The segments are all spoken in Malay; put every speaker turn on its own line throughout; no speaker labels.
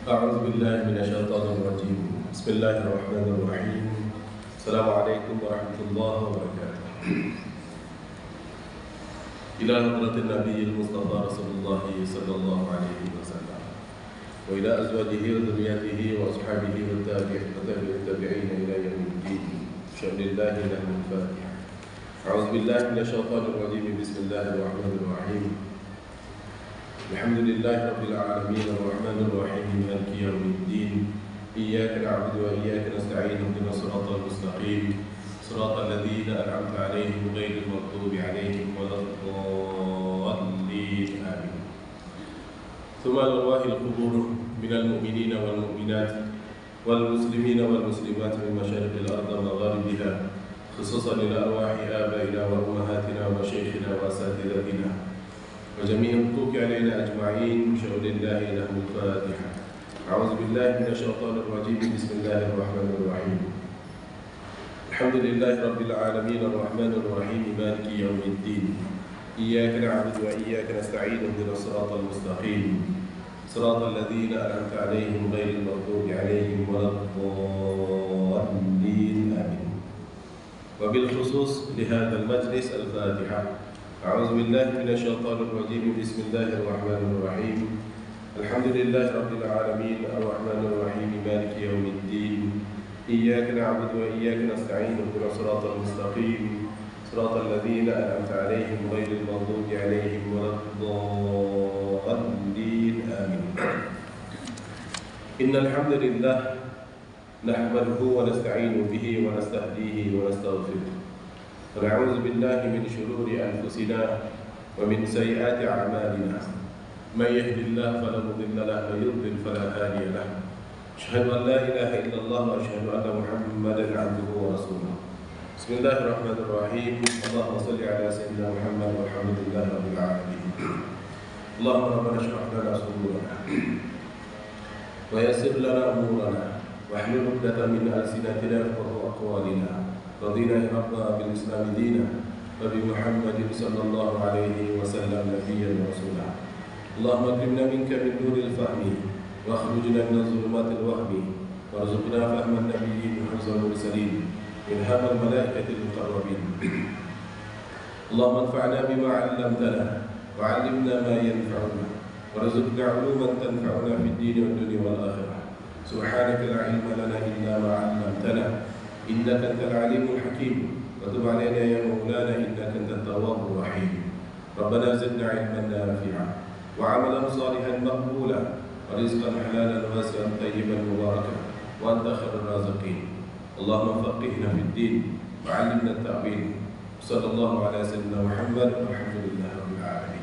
أعوذ بالله من الشيطان الرجيم. بسم الله الرحمن الرحيم. السلام عليكم ورحمة الله وبركاته. إلى حضرة النبي المصطفى رسول الله صلى الله عليه وسلم وإلى أزواجه وذريته وأصحابه والتابعين إلى يوم الدين. بشأن الله له الفاتحة. أعوذ بالله من الشيطان الرجيم. بسم الله الرحمن الرحيم. الحمد لله رب العالمين الرحمن الرحيم مالك يوم الدين. إياك نعبد وإياك نستعين اهدنا الصراط المستقيم صراط الذين أنعمت عليهم غير المغضوب عليهم ولا الضالين آمين. ثم الأرواح القبور من المؤمنين والمؤمنات والمسلمين والمسلمات من مشارق الأرض ومغاربها، خصوصا لأرواح آبائنا وأمهاتنا ومشايخنا وأساتذتنا وجميع الحقوق علينا أجمعين. بشأن الله له الفاتحة. أعوذ بالله من الشيطان الرجيم. بسم الله الرحمن الرحيم. الحمد لله رب العالمين الرحمن الرحيم مالك يوم الدين. إياك نعبد وإياك نستعين اهدنا الصراط المستقيم صراط الذين أنعمت عليهم غير المغضوب عليهم ولا الضالين آمين. وبالخصوص لهذا المجلس الفاتحة. أعوذ بالله من الشيطان الرجيم. بسم الله الرحمن الرحيم. الحمد لله رب العالمين الرحمن الرحيم مالك يوم الدين. إياك نعبد وإياك نستعين اهدنا الصراط المستقيم صراط الذين أنعمت عليهم غير المغضوب عليهم ولا الضالين آمين. إن الحمد لله نحمده ونستعين به ونستهديه ونستغفره ونعوذ بالله من شرور أنفسنا ومن سيئات أعمالنا. من يهد الله فلا مضل له ومن يضلل فلا هادي له. أشهد أن لا إله إلا الله وأشهد أن محمدا عبده ورسوله. بسم الله الرحمن الرحيم. اللهم صل على سيدنا محمد والحمد لله رب العالمين. اللهم ربنا اشرح لنا صدورنا ويسر لنا أمورنا واحلل عقدة من ألسنتنا يفقهوا أقوالنا. رضينا يا رب بالإسلام دينا وبمحمد صلى الله عليه وسلم نبيا ورسولا. اللهم اكرمنا منك من نور الفهم واخرجنا من ظلمات الوهم وارزقنا فهم النبيين وحفظ المرسلين إلهام الملائكة المقربين. اللهم انفعنا بما علمتنا وعلمنا ما ينفعنا وارزقنا علوما تنفعنا في الدين والدنيا والآخرة. سبحانك لا علم لنا إلا ما علمتنا إنك أنت العليم الحكيم. وتب علينا يا مولانا إنك أنت التواب الرحيم. ربنا زدنا علما نافعا وعملا صالحا مقبولا ورزقا حلالا واسعا طيبا مباركا وأنت خير الرازقين. اللهم فقهنا في الدين وعلمنا التأويل. صلى الله على سيدنا محمد والحمد لله رب العالمين.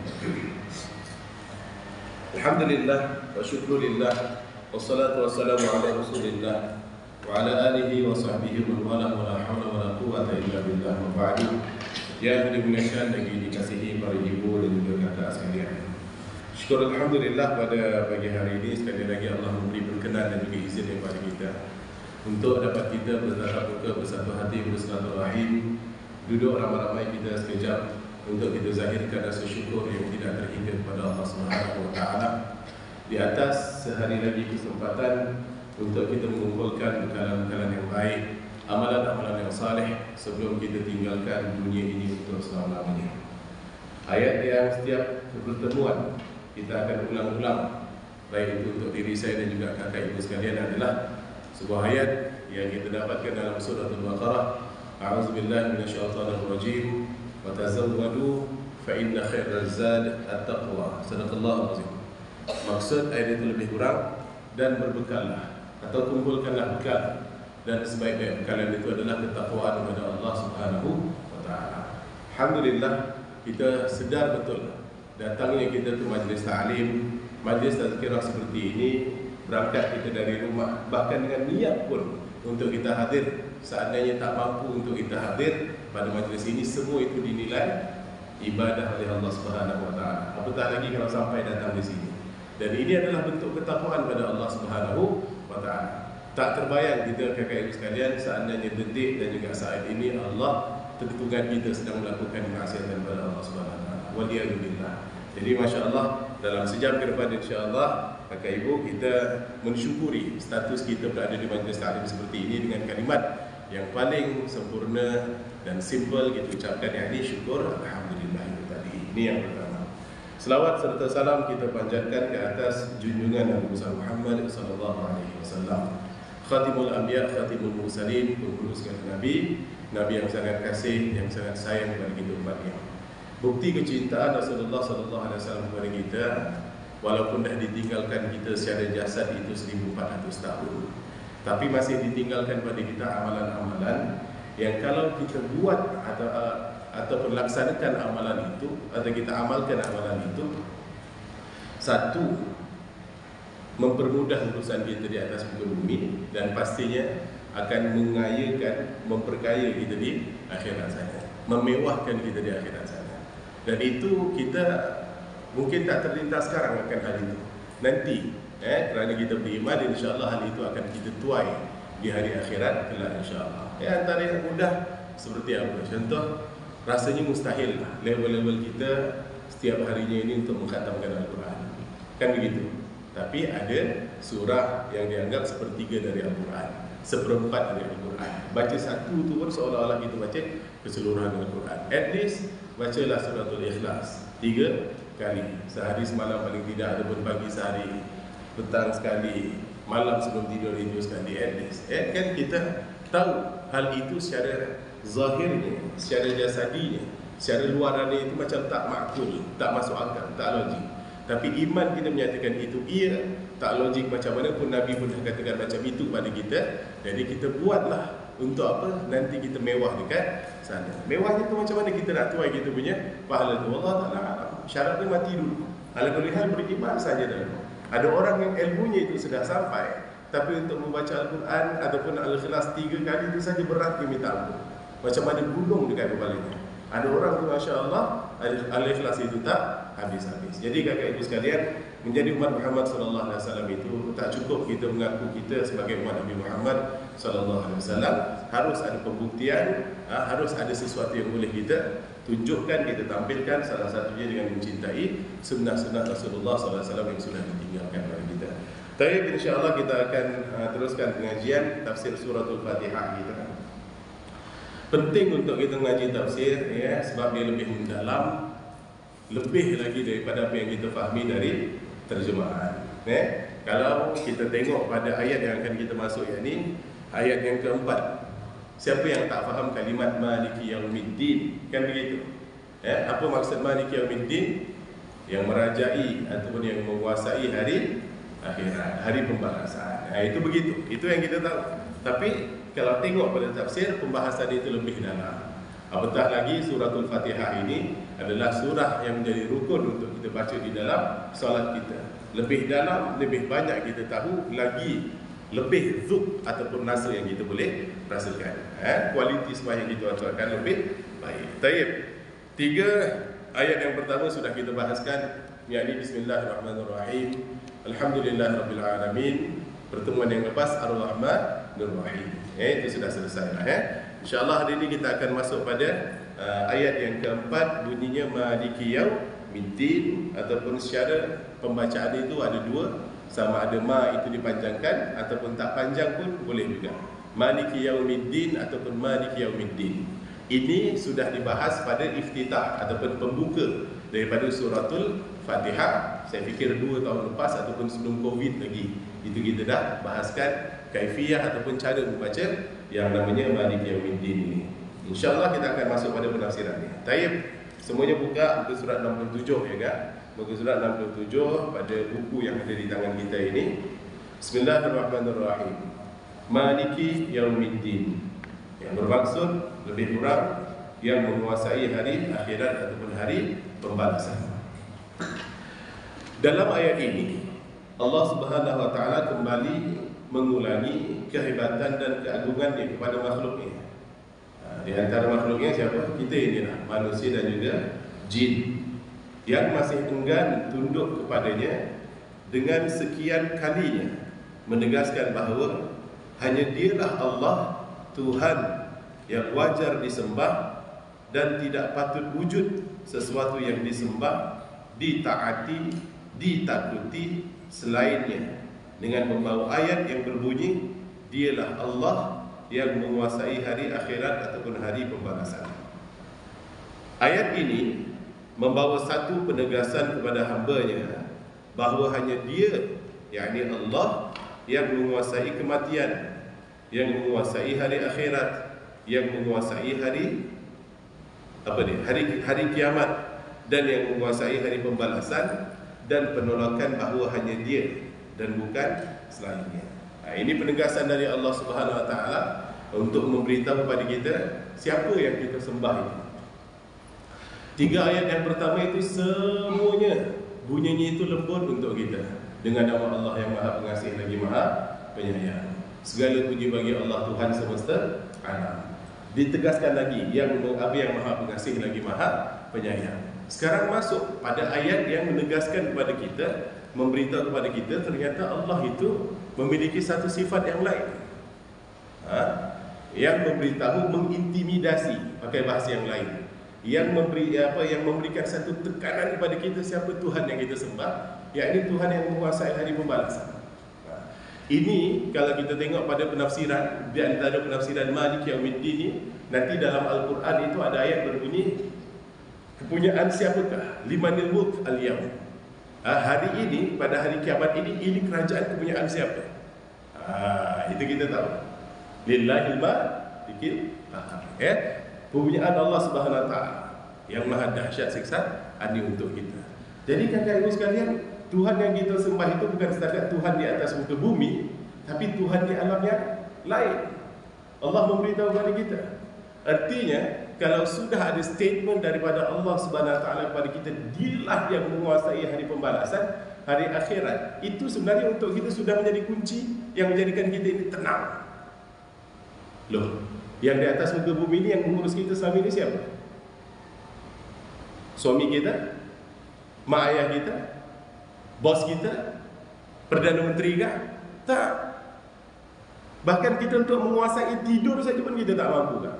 الحمد لله والشكر لله والصلاة والسلام على رسول الله وعلى آله وصحبه ومن والاه ولا حول ولا قوة إلا بالله. وبعد. Ya yang dimuliakan lagi dikasihi para ibu dan juga kakak sekalian. Syukur alhamdulillah pada pagi hari ini sekali lagi Allah memberi berkenan dan juga izin kepada kita untuk dapat kita bertatap muka bersatu hati bersilaturahim, duduk ramai-ramai kita sekejap untuk kita zahirkan rasa syukur yang tidak terhingga kepada Allah Subhanahu wa taala di atas sehari lagi kesempatan untuk kita mengumpulkan bekalan-bekalan yang baik, amalan-amalan yang saleh sebelum kita tinggalkan dunia ini untuk selama-lamanya. Ayat yang setiap pertemuan kita akan ulang-ulang, baik itu untuk diri saya dan juga kakak ibu sekalian, adalah sebuah ayat yang kita dapatkan dalam surah Al-Baqarah. A'udzubillahi minasyaitonir rajim. Wa tazawwadu fa inna khairaz zad at-taqwa. Sadaqallahu azim. Maksud ayat itu lebih kurang, dan berbekallah atau kumpulkanlah bekal, dan sebaik-baik bekalan itu adalah ketakwaan kepada Allah Subhanahu wa taala. Alhamdulillah, kita sedar betul datangnya kita ke majlis ta'lim, majlis tazkirah seperti ini, berangkat kita dari rumah, bahkan dengan niat pun untuk kita hadir, seandainya tak mampu untuk kita hadir pada majlis ini, semua itu dinilai ibadah oleh Allah Subhanahu wa taala. Apatah lagi kalau sampai datang di sini. Dan ini adalah bentuk ketakwaan kepada Allah Subhanahu wa taala. Tak terbayang kita kakak ibu sekalian, seandainya detik dan juga saat ini Allah tentukan kita sedang melakukan kemaksiatan kepada Allah Subhanahu wa taala. Waliyadzubillah. Jadi masya-Allah dalam sejam ke depan insya-Allah kakak ibu, kita mensyukuri status kita berada di majlis taklim seperti ini dengan kalimat yang paling sempurna dan simple kita ucapkan, yang ini syukur alhamdulillah tadi. Ini yang pertama. Selawat serta salam kita panjatkan ke atas junjungan Nabi Muhammad sallallahu alaihi wasallam, Khatimul Anbiya, Khatimul Mursalin, penghulu segala nabi, nabi yang sangat kasih, yang sangat sayang kepada kita umatnya. Bukti kecintaan Rasulullah sallallahu alaihi wasallam kepada kita, walaupun dah ditinggalkan kita secara jasad itu 1400 tahun, tapi masih ditinggalkan pada kita amalan-amalan yang kalau kita buat atau laksanakan amalan itu, atau kita amalkan amalan itu, satu, mempermudah urusan kita di atas muka bumi, dan pastinya akan mengayakan, memperkaya kita di akhirat sana, memewahkan kita di akhirat sana. Dan itu kita mungkin tak terlintas sekarang akan hal itu. Nanti kerana kita beriman, insya-Allah hal itu akan kita tuai di hari akhirat kelak insya-Allah. Antara yang mudah seperti apa? Contoh, rasanya mustahil level-level kita setiap harinya ini untuk mengkhatamkan Al-Quran, kan begitu. Tapi ada surah yang dianggap sepertiga dari Al-Quran, seperempat dari Al-Quran. Baca satu tu pun seolah-olah kita baca keseluruhan Al-Quran. At least bacalah suratul Ikhlas 3 kali sehari semalam paling tidak, ataupun pagi sehari, petang sekali, malam sebelum tidur itu sekali, at least. Kan kita tahu hal itu secara zahirnya, secara jasadinya, secara luarannya itu macam tak makul, tak masuk akal, tak logik. Tapi iman kita menyatakan itu tak logik macam mana pun, Nabi pun dah katakan macam itu pada kita. Jadi kita buatlah. Untuk apa? Nanti kita mewah dekat sana. Mewahnya tu macam mana kita nak tuai kita punya pahala tu? Allah Ta'ala alam. Syaratnya mati dulu. Ala kulli hal beriman saja dalam. Ada orang yang ilmunya itu sudah sampai, tapi untuk membaca Al-Quran ataupun Al-Ikhlas 3 kali itu saja berat dia minta ampun. Macam ada gunung dekat kepalanya. Ada orang tu Masya Allah Al-Ikhlas itu tak habis-habis. Jadi kakak ibu sekalian, menjadi umat Muhammad sallallahu alaihi wasallam itu tak cukup kita mengaku kita sebagai umat Nabi Muhammad sallallahu alaihi wasallam. Harus ada pembuktian, harus ada sesuatu yang boleh kita tunjukkan, kita tampilkan. Salah satunya dengan mencintai sunnah-sunnah Rasulullah sallallahu alaihi wasallam yang sudah ditinggalkan oleh kita. Baik, insya-Allah kita akan teruskan pengajian tafsir suratul Fatihah kita. Penting untuk kita mengaji tafsir, sebab dia lebih mendalam, lebih lagi daripada apa yang kita fahami dari terjemahan. Kalau kita tengok pada ayat yang akan kita masuk ini, ayat yang keempat, siapa yang tak faham kalimat Maliki Yaumiddin, kan begitu? Apa maksud Maliki Yaumiddin? Yang merajai ataupun yang menguasai hari akhirat, hari pembalasan. Itu begitu, itu yang kita tahu. Tapi kalau tengok pada tafsir, pembahasan itu lebih dalam. Apatah lagi suratul Fatihah ini adalah surah yang menjadi rukun untuk kita baca di dalam solat kita. Lebih dalam, lebih banyak kita tahu, lagi lebih zuk ataupun rasa yang kita boleh rasakan. Kualiti sembahyang kita akan lebih baik. Taib. 3 ayat yang pertama sudah kita bahaskan, yakni Bismillahirrahmanirrahim, Alhamdulillahirabbil alamin. Pertemuan yang lepas Ar-Rahmanir Rahim. Itu sudah selesai lah. InsyaAllah hari ini kita akan masuk pada ayat yang keempat, bunyinya Maliki Yaumiddin, ataupun secara pembacaan itu ada dua, sama ada ma itu dipanjangkan ataupun tak panjang pun boleh juga. Maliki Yaumiddin ataupun Maliki Yaumiddin. Ini sudah dibahas pada iftitah ataupun pembuka daripada suratul Fatihah. Saya fikir 2 tahun lepas ataupun sebelum Covid lagi, itu kita dah bahaskan kaifiyah ataupun cara membaca yang namanya Maliki Yaumiddin ini. InsyaAllah kita akan masuk pada penafsirannya. Taib, semuanya buka muka surat 67 ya kan? Muka surat 67 pada buku yang ada di tangan kita ini. Bismillahirrahmanirrahim. Maliki Yaumiddin, yang bermaksud lebih kurang yang menguasai hari akhirat ataupun hari pembalasan. Dalam ayat ini Allah Subhanahu wa taala kembali mengulangi kehebatan dan keagungannya kepada makhluknya. Di antara makhluknya siapa? Kita inilah, manusia dan juga jin, yang masih enggan tunduk kepadanya dengan sekian kalinya menegaskan bahawa hanya Dialah Allah, Tuhan yang wajar disembah dan tidak patut wujud sesuatu yang disembah, ditaati, ditakuti selainnya dengan membawa ayat yang berbunyi dialah Allah yang menguasai hari akhirat ataupun hari pembalasan. Ayat ini membawa satu penegasan kepada hamba-Nya bahawa hanya Dia, yakni Allah, yang menguasai kematian, yang menguasai hari akhirat, yang menguasai hari hari kiamat, dan yang menguasai hari pembalasan, dan penolakan bahawa hanya Dia dan bukan selainnya. Ini penegasan dari Allah Subhanahu Wa Taala untuk memberitahu kepada kita siapa yang kita sembah itu. 3 ayat yang pertama itu semuanya bunyinya itu lembut untuk kita, dengan nama Allah yang Maha Pengasih lagi Maha Penyayang. Segala puji bagi Allah Tuhan semesta alam. Ditegaskan lagi yang Maha Pengasih lagi Maha Penyayang. Sekarang masuk pada ayat yang menegaskan kepada kita, memberitahu kepada kita ternyata Allah itu memiliki satu sifat yang lain, yang memberitahu, mengintimidasi, pakai bahasa yang lain, yang memberikan satu tekanan kepada kita siapa Tuhan yang kita sembah, yakni Tuhan yang menguasai hari pembalasan. Ini kalau kita tengok pada penafsiran, di antara penafsiran Maliki Yaumiddin ini, nanti dalam Al-Quran itu ada ayat berbunyi kepunyaan siapakah? Limanil mulk al-yaum. Hari ini, pada hari kiamat ini kerajaan kepunyaan siapa? Itu kita tahu. Lillahil malikil qahar. Kepunyaan Allah Subhanahu Wa Taala yang maha dahsyat siksa ini untuk kita. Jadi kakak ibu sekalian, Tuhan yang kita sembah itu bukan setakat Tuhan di atas muka bumi, tapi Tuhan di alam yang lain. Allah memberitahu kepada kita. Artinya, kalau sudah ada statement daripada Allah Subhanahu Wa Taala kepada kita, Dialah yang menguasai hari pembalasan, hari akhirat, itu sebenarnya untuk kita sudah menjadi kunci yang menjadikan kita ini tenang. Loh, yang di atas muka bumi ini yang mengurus kita selama ini siapa? Suami kita? Mak ayah kita? Bos kita? Perdana Menteri kah? Tak. Bahkan kita untuk menguasai tidur saja pun kita tak mampu kan?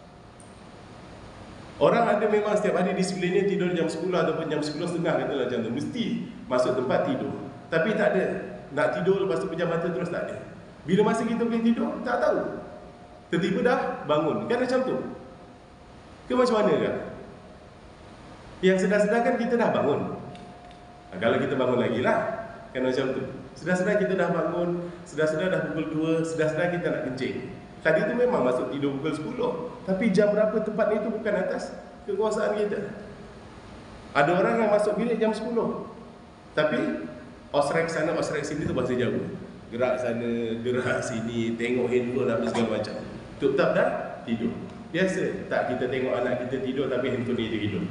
Orang ada memang setiap hari disiplinnya tidur jam 10 ataupun jam 10.30 katalah macam tu, mesti masuk tempat tidur. Tapi tak ada nak tidur lepas tu pejam mata terus, tak ada. Bila masa kita boleh tidur, tak tahu. Tiba-tiba dah bangun, kan macam tu. Ke macam mana kan? Yang sedar-sedar kan kita dah bangun. Kalau kita bangun lagi lah, kan macam tu. Sedar-sedar kita dah bangun, sedar-sedar dah pukul 2, sedar-sedar kita nak kencing. Tadi tu memang masuk tidur pukul 10, tapi jam berapa tempat itu bukan atas kekuasaan kita. Ada orang yang masuk bilik jam 10, tapi osrek sana, osrek sini tu bahasa jauh. Gerak sana, gerak sini, tengok handphone apa segala macam. Tetap dah tidur. Biasa tak kita tengok anak kita tidur tapi handphone dia hidup.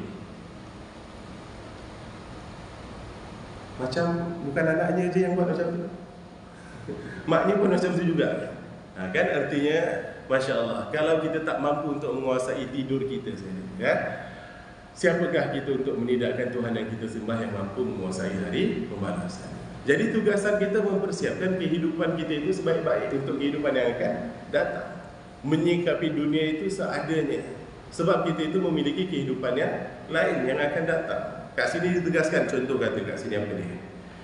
Macam bukan anaknya je yang buat macam tu, maknya pun macam tu juga. Kan artinya, Masya Allah, kalau kita tak mampu untuk menguasai tidur kita saja, kan? Siapakah kita untuk menidakkan Tuhan yang kita sembah yang mampu menguasai hari pembalasan? Jadi tugasan kita mempersiapkan kehidupan kita itu sebaik-baik untuk kehidupan yang akan datang. Menyikapi dunia itu seadanya, sebab kita itu memiliki kehidupan yang lain yang akan datang. Kat sini ditegaskan, contoh kata kat sini apa dia?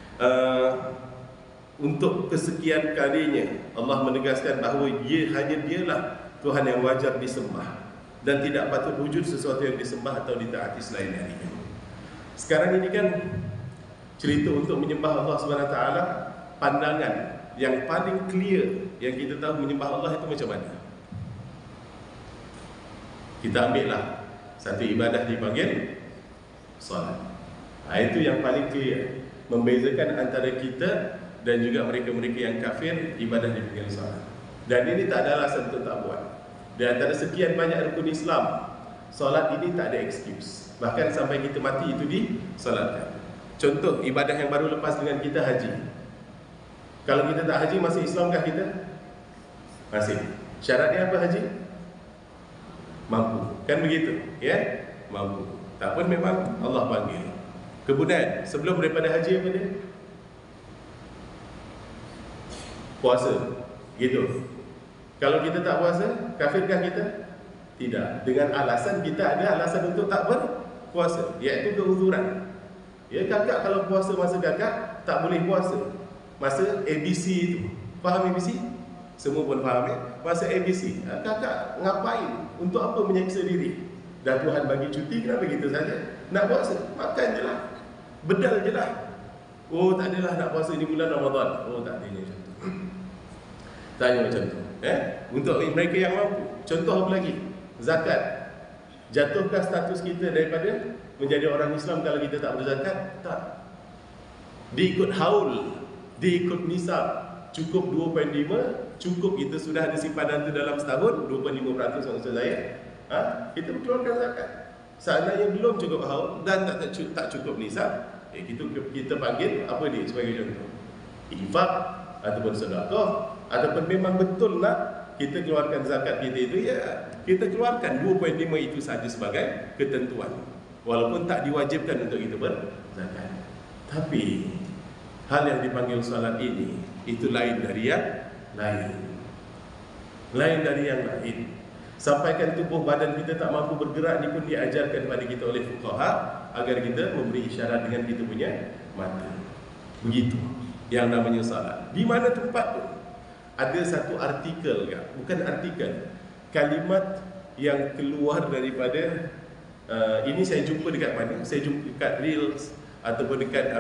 Untuk kesekian kalinya Allah menegaskan bahawa hanya Dialah Tuhan yang wajar disembah dan tidak patut wujud sesuatu yang disembah atau ditaati selain darinya. Sekarang ini kan cerita untuk menyembah Allah SWT, pandangan yang paling clear yang kita tahu menyembah Allah itu macam mana. Kita ambillah satu ibadah dipanggil solat. Itu yang paling clear, membezakan antara kita dan juga mereka-mereka yang kafir, ibadah dipanggil solat. Dan ini tak ada alasan untuk tak buat. Di antara sekian banyak rukun Islam, solat ini tak ada excuse. Bahkan sampai kita mati itu disolatkan. Contoh, ibadah yang baru lepas dengan kita, haji. Kalau kita tak haji, masih Islamkah kita? Masih. Syaratnya apa haji? Mampu. Kan begitu? Ya? Mampu. Tak pun memang Allah panggil. Kemudian, sebelum daripada haji apa dia? Puasa. Gitu. Kalau kita tak puasa, kafirkah kita? Tidak. Dengan alasan kita ada alasan untuk tak berpuasa, iaitu keuzuran. Ya, kakak kalau puasa masa kakak tak boleh puasa masa ABC itu. Faham ABC? Semua pun faham ya? Masa ABC, kakak ngapain? Untuk apa menyiksa diri? Dah Tuhan bagi cuti, kenapa kita saja nak puasa? Makan je lah, bedal je lah. Oh tak adalah nak puasa di bulan Ramadan. Oh tak adanya macam tu. Tak ada macam tu. Untuk mereka yang mampu. Contoh apa lagi? Zakat. Jatuhkah status kita daripada menjadi orang Islam kalau kita tak berzakat? Tak. Diikut haul, diikut nisab, cukup 2.5, cukup kita sudah ada simpanan tu dalam setahun 2.5% maksud saya. Kita keluarkan zakat. Seandainya belum cukup haul dan tak cukup nisab, kita panggil apa dia sebagai contoh? Infak ataupun sedekah, ataupun memang betul nak kita keluarkan zakat kita itu, ya kita keluarkan 2.5 itu saja sebagai ketentuan, walaupun tak diwajibkan untuk kita berzakat. Tapi hal yang dipanggil salat ini itu lain dari yang lain dari yang lain. Sampaikan tubuh badan kita tak mampu bergerak ni pun diajarkan kepada kita oleh fuqaha agar kita memberi isyarat dengan kita punya mata. Begitu yang namanya salat. Di mana tempat tu? Ada satu artikel kan? Bukan artikel, kalimat yang keluar daripada ini saya jumpa dekat mana? Saya jumpa dekat Reels ataupun dekat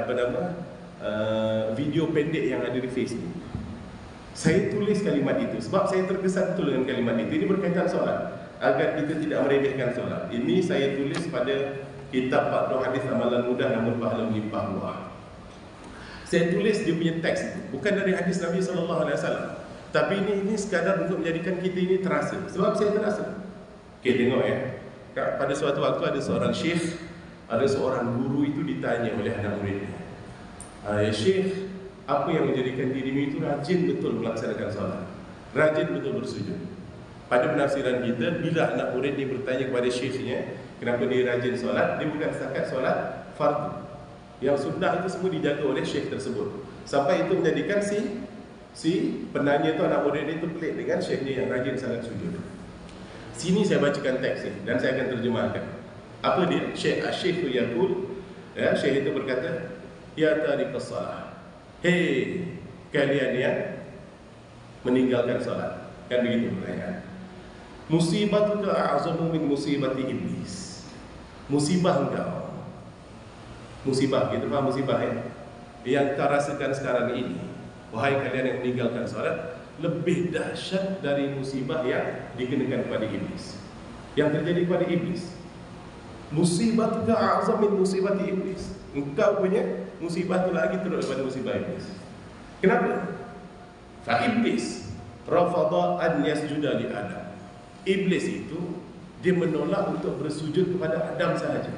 video pendek yang ada di Facebook. Saya tulis kalimat itu sebab saya terkesan betul dengan kalimat itu. Ini berkaitan solat, agar kita tidak meremehkan solat. Ini saya tulis pada kitab 40 hadis amalan mudah namun pahala melimpah ruah. Saya tulis dia punya teks itu bukan dari hadis Nabi SAW, tapi ini sekadar untuk menjadikan kita ini terasa. Sebab saya terasa. Okay, tengok ya. Pada suatu waktu ada seorang syekh, ada seorang guru itu ditanya oleh anak muridnya, ya syekh, apa yang menjadikan dirimu itu rajin betul melaksanakan solat, rajin betul bersujud? Pada penafsiran kita, bila anak murid ni bertanya kepada syekhnya kenapa dia rajin solat, dia bukan setakat solat fardu. Yang sunnah itu semua dijaga oleh syekh tersebut, sampai itu menjadikan si penanya tu, anak murid itu pelik dengan syekhnya yang rajin sangat sujud. Sini saya bacakan teks ini dan saya akan terjemahkan. Apa dia? Syekh yaqul, ya, syekh itu berkata, ya tariqas salah, hei kalian yang meninggalkan salat. Kan begitu pertanyaan. Musibatuka a'zamu min musibati iblis. Musibah engkau, musibah, kita faham musibah ya, yang kau rasakan sekarang ini, wahai kalian yang meninggalkan salat, lebih dahsyat dari musibah yang dikenakan kepada iblis, yang terjadi kepada iblis. Musibatuka a'zamu min musibati iblis. Engkau punya musibah itu lagi teruk daripada musibah iblis. Kenapa? Fa iblis rafada an yasjuda li Adam. Iblis itu dia menolak untuk bersujud kepada Adam sahaja.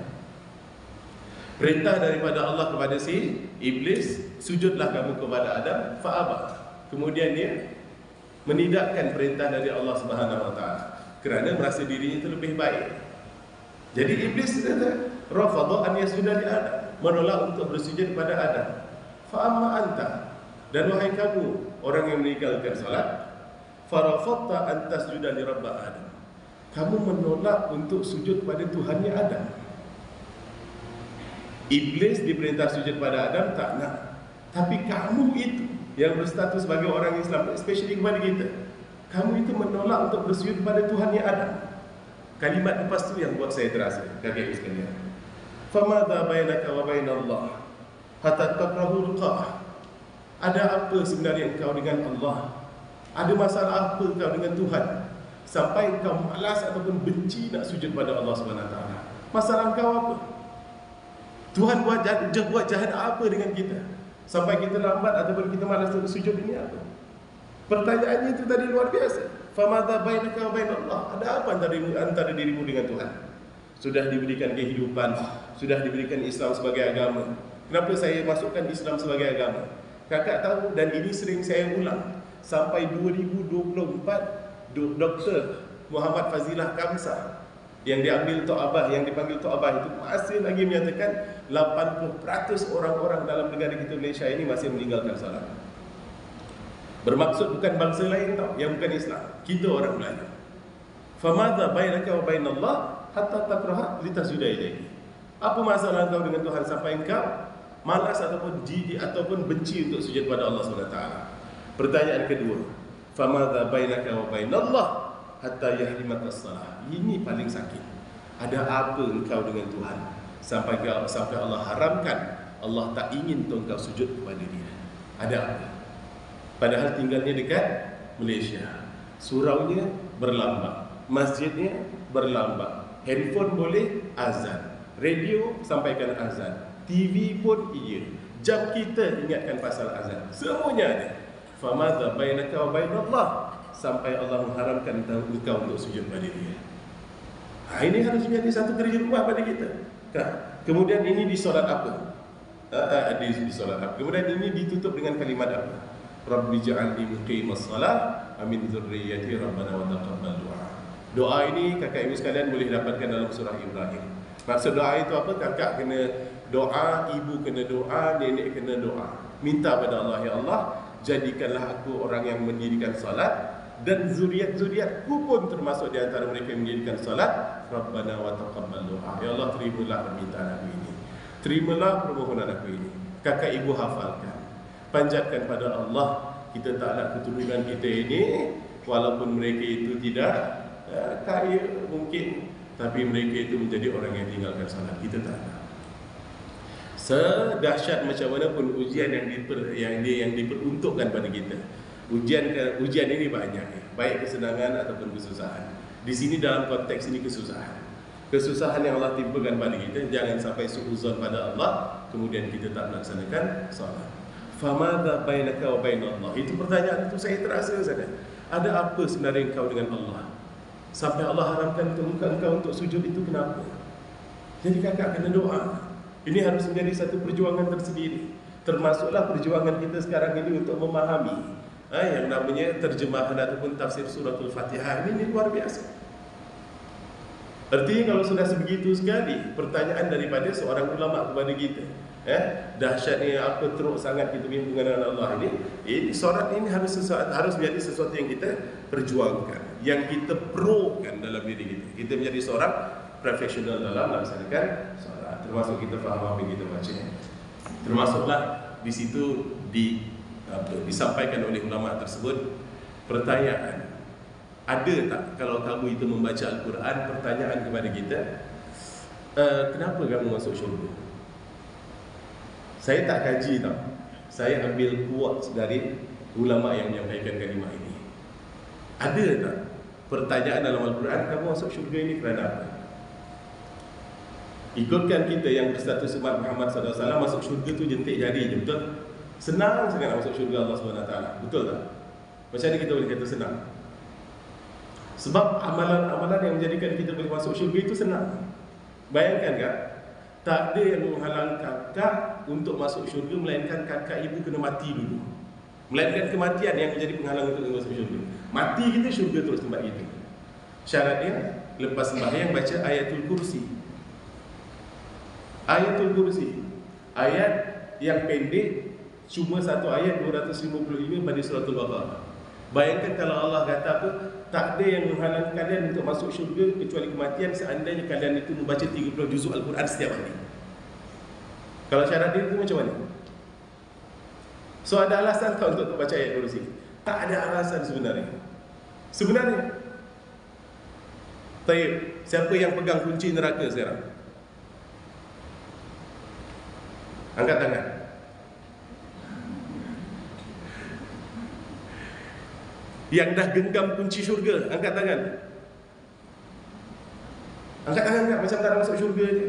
Perintah daripada Allah kepada si iblis, sujudlah kamu kepada Adam, fa aba. Kemudian dia menidakkan perintah dari Allah Subhanahu wa taala kerana merasa dirinya itu lebih baik. Jadi iblis kata rafada an yasjuda li Adam, menolak untuk bersujud kepada Adam. Fa amma anta, dan wahai kamu orang yang meninggalkan salat, farafadta an tasjuda li rabb Adam, kamu menolak untuk sujud kepada Tuhannya Adam. Iblis diperintah sujud pada Adam, tak nak. Tapi kamu itu yang berstatus sebagai orang Islam, especially kepada kita, kamu itu menolak untuk bersujud kepada Tuhannya Adam. Kalimat lepas tu yang buat saya terasa, kakek sekalian. Famadha bainaka wa bainallah hatta takrahu liqa'ah. Ada apa sebenarnya engkau dengan Allah? Ada masalah apa engkau dengan Tuhan sampai engkau malas ataupun benci nak sujud pada Allah SWT? Masalah engkau apa? Tuhan buat jahat apa dengan kita sampai kita lambat ataupun kita malas untuk sujud? Ini apa? Pertanyaannya itu tadi luar biasa. Famadha bainaka wa bainallah. Ada apa antara dirimu dengan Tuhan? Sudah diberikan kehidupan, sudah diberikan Islam sebagai agama. Kenapa saya masukkan Islam sebagai agama? Kakak tahu, dan ini sering saya ulang, sampai 2024 Dr. Muhammad Fazilah Kamsah yang diambil To'abah, yang dipanggil To'abah itu masih lagi menyatakan 80% orang-orang dalam negara kita Malaysia ini masih meninggalkan salat. Bermaksud bukan bangsa lain tau, yang bukan Islam, kita orang Melayu. Famadha bainaka wa bainallah hatta takraha litasjuda ilaihi. Apa masalah engkau dengan Tuhan sampai engkau malas ataupun jijik ataupun benci untuk sujud pada Allah SWT? Pertanyaan kedua, famadza bainaka wa bainallah hatta yahrimat as-salah. Ini paling sakit. Ada apa engkau dengan Tuhan sampai Allah haramkan, Allah tak ingin engkau sujud kepada dia? Ada apa? Padahal tinggalnya dekat Malaysia, suraunya berlambak, masjidnya berlambak, handphone boleh azan, radio sampaikan azan, TV pun iya, jam kita ingatkan pasal azan, semuanya ada. Famadza bainaka wa bainallah, sampai Allah mengharamkan engkau untuk sujud pada dia. Ini harus menjadi satu kerja rumah pada kita. Kemudian ini di solat apa? Di solat apa? Kemudian ini ditutup dengan kalimat apa? Rabbi ja'alni muqimas salah wa min dzurriyyati rabbana wa taqabbal du'a. Doa ini kakak ibu sekalian boleh dapatkan dalam surah Ibrahim. Maksud doa itu apa? Kakak kena doa, ibu kena doa, nenek kena doa. Minta pada Allah, ya Allah, jadikanlah aku orang yang mendirikan salat dan zuriat-zuriatku pun termasuk di antara mereka yang mendirikan salat. Rabbana wa taqabbal du'a. Ya Allah, terimalah permintaan aku ini, terimalah permohonan aku ini. Kakak ibu hafalkan, panjatkan pada Allah. Kita tak nak keturunan kita ini, walaupun mereka itu tidak kaya mungkin, tapi mereka itu menjadi orang yang tinggalkan salat. Kita tak nak. Sedahsyat macam mana pun ujian yang diperuntukkan pada kita, ujian ini banyak ya, baik kesenangan ataupun kesusahan. Di sini dalam konteks ini kesusahan yang Allah timpakan pada kita, jangan sampai suuzon pada Allah kemudian kita tak melaksanakan salat. Famadza bainaka wa bainallah, itu pertanyaan itu saya terasa sangat. Ada apa sebenarnya engkau dengan Allah sampai Allah haramkan engkau untuk sujud itu? Kenapa? Jadi kakak kena doa. Ini harus menjadi satu perjuangan tersendiri. Termasuklah perjuangan kita sekarang ini untuk memahami yang namanya terjemahan ataupun tafsir suratul Fatihah. Ini luar biasa. Artinya kalau sudah sebegitu sekali pertanyaan daripada seorang ulama kepada kita, dahsyatnya apa teruk sangat kita punya hubungan dengan Allah ini solat ini harus menjadi sesuatu yang kita perjuangkan, yang kita prokan dalam diri kita. Kita menjadi seorang profesional dalam melaksanakan solat, termasuk kita faham apa yang kita baca. Termasuklah di situ disampaikan oleh ulama tersebut pertanyaan, ada tak kalau kamu itu membaca Al-Quran, pertanyaan kepada kita, kenapa kamu masuk syurga? Saya tak kaji tau, saya ambil quotes dari ulama yang menyampaikan kalimah ini. Ada tak pertanyaan dalam Al-Quran, kamu masuk syurga ini kerana apa? Ikutkan kita yang berstatus umat Muhammad SAW, masuk syurga tu jentik jari je, betul? Senang sangat masuk syurga Allah SWT, betul tak? Macam mana kita boleh kata senang? Sebab amalan-amalan yang menjadikan kita boleh masuk syurga itu senang. Bayangkan kan, tak ada yang menghalang kakak untuk masuk syurga melainkan kakak ibu kena mati dulu. Melainkan kematian yang menjadi penghalang untuk masuk syurga. Mati kita, syurga terus tempat kita. Syaratnya lepas sembahyang baca ayatul kursi. Ayatul kursi, ayat yang pendek, cuma satu ayat 255 pada suratul Baqarah. Bayangkan kalau Allah kata apa, tak ada yang menghalang kalian untuk masuk syurga kecuali kematian, seandainya kalian itu membaca 30 juzuk Al-Quran setiap hari. Kalau syarat dia itu macam mana? So ada alasan tak untuk baca ayat kursi? Tak ada alasan sebenarnya. Taib, siapa yang pegang kunci neraka sekarang? Angkat tangan. Yang dah genggam kunci syurga, angkat tangan. Angkat tangan tak? Macam tak nak masuk syurga je.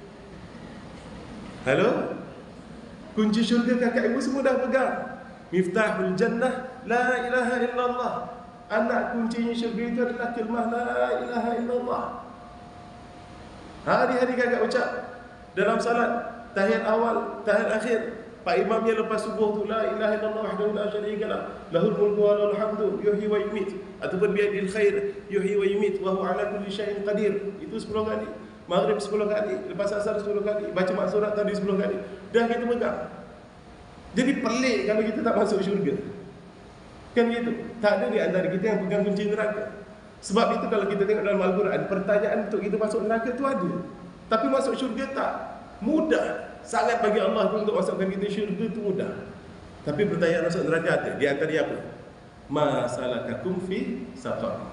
Halo? Kunci syurga kakak ibu semua dah pegang. Miftahul jannah, la ilaha illallah. Anak kuncinya syurga itu adalah kalimah la ilaha illallah. Hari-hari kakak ucap dalam salat, tahiyat awal, tahiyat akhir. Pak imamnya lepas subuh tu, la ilaha illallah wahdahu la syarika lah, lahul mulku wa lahul hamdu yuhyi wa yumiit, ataupun biadil khair yuhyi wa yumiit wa huwa ala kulli syai'in qadir. Itu 10 kali. Maghrib 10 kali, lepas asar 10 kali, baca maksurat tadi 10 kali. Dah kita pegang. Jadi pelik kalau kita tak masuk syurga. Kan gitu. Tak ada di antara kita yang pegang kunci neraka. Sebab itu kalau kita tengok dalam Al-Quran, pertanyaan untuk kita masuk neraka tu ada. Tapi masuk syurga tak mudah sangat bagi Allah tu untuk masukkan kita syurga tu mudah. Tapi pertanyaan masuk neraka ada. Di antara apa? Ma salakakum fi saqar.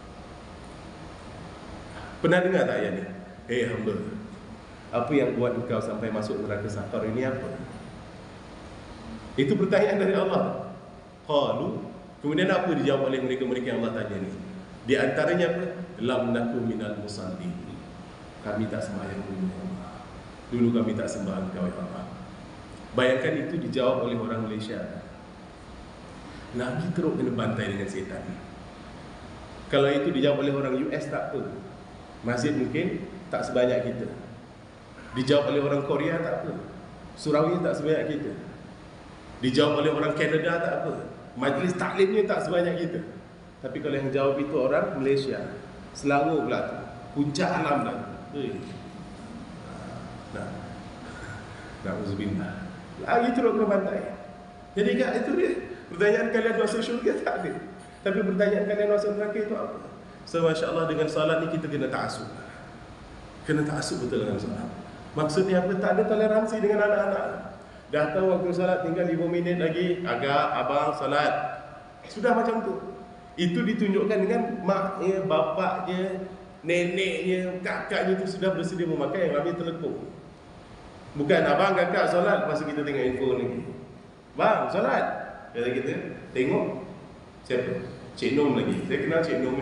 Pernah dengar tak ayat ni? Hamba, apa yang buat engkau sampai masuk neraka saqar ini apa? Itu pertanyaan dari Allah. Qalu, kemudian apa dijawab oleh mereka-mereka yang Allah tanya ni? Di antaranya apa? Lam nakum minal musallin. Kami tak sembahyang dulu ya Allah. Dulu kami tak sembah engkau ya Allah. Bayangkan itu dijawab oleh orang Malaysia. Nabi teruk kena bantai dengan setan. Kalau itu dijawab oleh orang US tak apa. Masjid mungkin tak sebanyak kita. Dijawab oleh orang Korea tak apa. Surau tak sebanyak kita. Dijawab oleh orang Kanada tak apa. Majlis taklimnya tak sebanyak kita. Tapi kalau yang jawab itu orang Malaysia, Selangor pula tu, puncak alam dah. Na'udzubillah. Lagi teruk kena bantai. Jadi kat itu dia. Pertanyaan kalian masuk syurga tak ada. Tapi pertanyaan kalian masuk neraka itu apa? So Masya Allah, dengan solat ni kita kena ta'asub. Kena ta'asub betul dengan solat. Maksudnya apa? Tak ada toleransi dengan anak-anak. Dah tahu waktu solat tinggal 5 minit lagi, agak abang solat. Sudah macam tu. Itu ditunjukkan dengan maknya, bapaknya, neneknya, kakaknya itu sudah bersedia memakai yang kami telekuk. Bukan abang kakak solat, lepas kita tengok handphone lagi. Bang solat, kata kita tengok siapa? Cik Nom lagi. Saya kenal Cik Nom ni.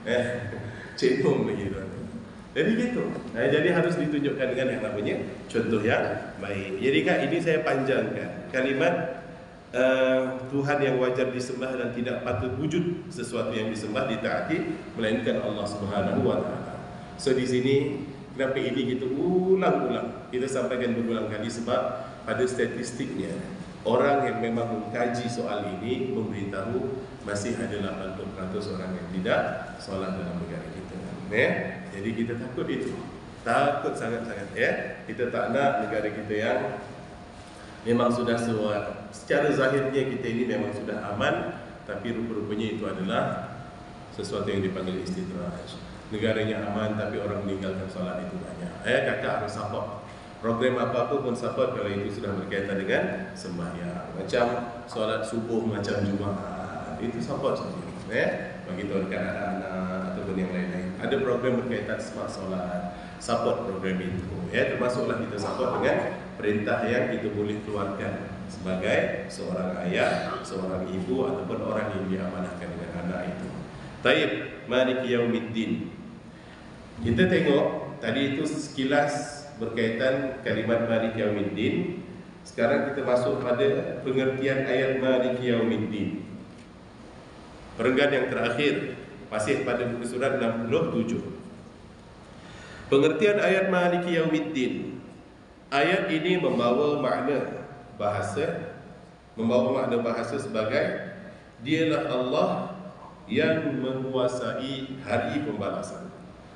Cik Nom lagi tu. Jadi gitu. Jadi harus ditunjukkan dengan yang namanya contoh yang baik. Jadi kan ini saya panjangkan kalimat Tuhan yang wajar disembah dan tidak patut wujud sesuatu yang disembah ditaati melainkan Allah Subhanahu wa taala. So di sini kenapa ini kita ulang-ulang, kita sampaikan berulang kali sebab pada statistiknya orang yang memang mengkaji soal ini memberitahu masih ada 80% orang yang tidak solat dalam negara kita. Jadi kita takut itu. Takut sangat-sangat Kita tak nak negara kita yang memang sudah secara zahirnya kita ini memang sudah aman, tapi rupa-rupanya itu adalah sesuatu yang dipanggil istidraj. Negaranya aman tapi orang meninggalkan solat itu banyak. Kakak harus support. Program apa-apa pun support kalau itu sudah berkaitan dengan sembahyang. Macam solat subuh, macam Jumaat, itu support saja. Bagi tahu dekat anak-anak ataupun yang lain-lain. Ada program berkaitan smart solat, support program itu. Termasuklah kita support dengan perintah yang kita boleh keluarkan sebagai seorang ayah, seorang ibu ataupun orang yang diamanahkan dengan anak itu. Taib, Maliki Yaumiddin. Kita tengok tadi itu sekilas berkaitan kalimat Maliki Yaumiddin. Sekarang kita masuk pada pengertian ayat Maliki Yaumiddin. Perenggan yang terakhir masih pada buku surat 67. Pengertian ayat Maliki Yaumiddin. Ayat ini membawa makna bahasa sebagai dialah Allah yang menguasai hari pembalasan.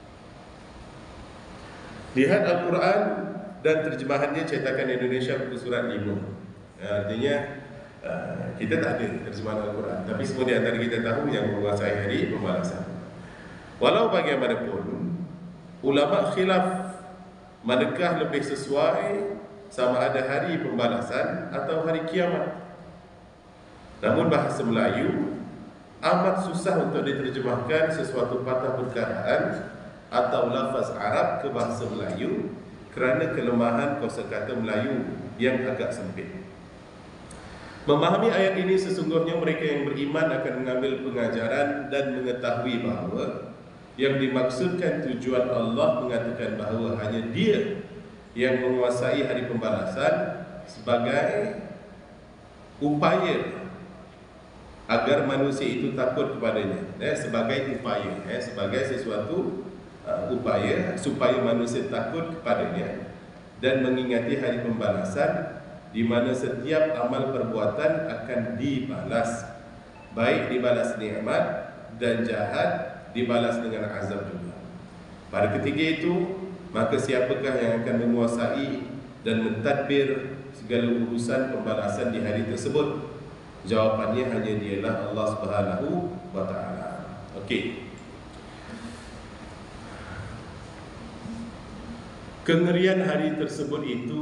Lihat Al-Quran dan terjemahannya cetakan Indonesia buku surat 5. Artinya kita tak ada terjemahan Al-Quran, tapi semua di antara kita tahu yang menguasai hari pembalasan. Walau bagaimanapun, ulama khilaf manakah lebih sesuai sama ada hari pembalasan atau hari kiamat. Namun bahasa Melayu amat susah untuk diterjemahkan sesuatu patah perkataan atau lafaz Arab ke bahasa Melayu kerana kelemahan kosakata Melayu yang agak sempit. Memahami ayat ini sesungguhnya mereka yang beriman akan mengambil pengajaran dan mengetahui bahawa yang dimaksudkan tujuan Allah mengatakan bahawa hanya Dia yang menguasai hari pembalasan sebagai upaya agar manusia itu takut kepadanya, sebagai upaya, sebagai sesuatu upaya supaya manusia takut kepadanya dan mengingati hari pembalasan di mana setiap amal perbuatan akan dibalas, baik dibalas nikmat dan jahat dibalas dengan azab juga. Pada ketiga itu, maka siapakah yang akan menguasai dan mentadbir segala urusan pembalasan di hari tersebut? Jawapannya hanya dialah Allah Subhanahu wa taala. Okey. Kengerian hari tersebut itu,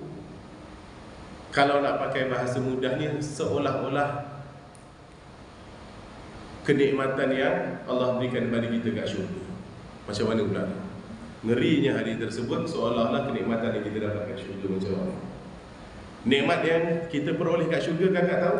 kalau nak pakai bahasa mudahnya, seolah-olah kenikmatan yang Allah berikan kepada kita kat syurga. Macam mana pula? Ngerinya hari tersebut seolah-olah kenikmatan yang kita dapat kat syurga macam mana? Nikmat yang kita peroleh kat syurga, kakak tahu?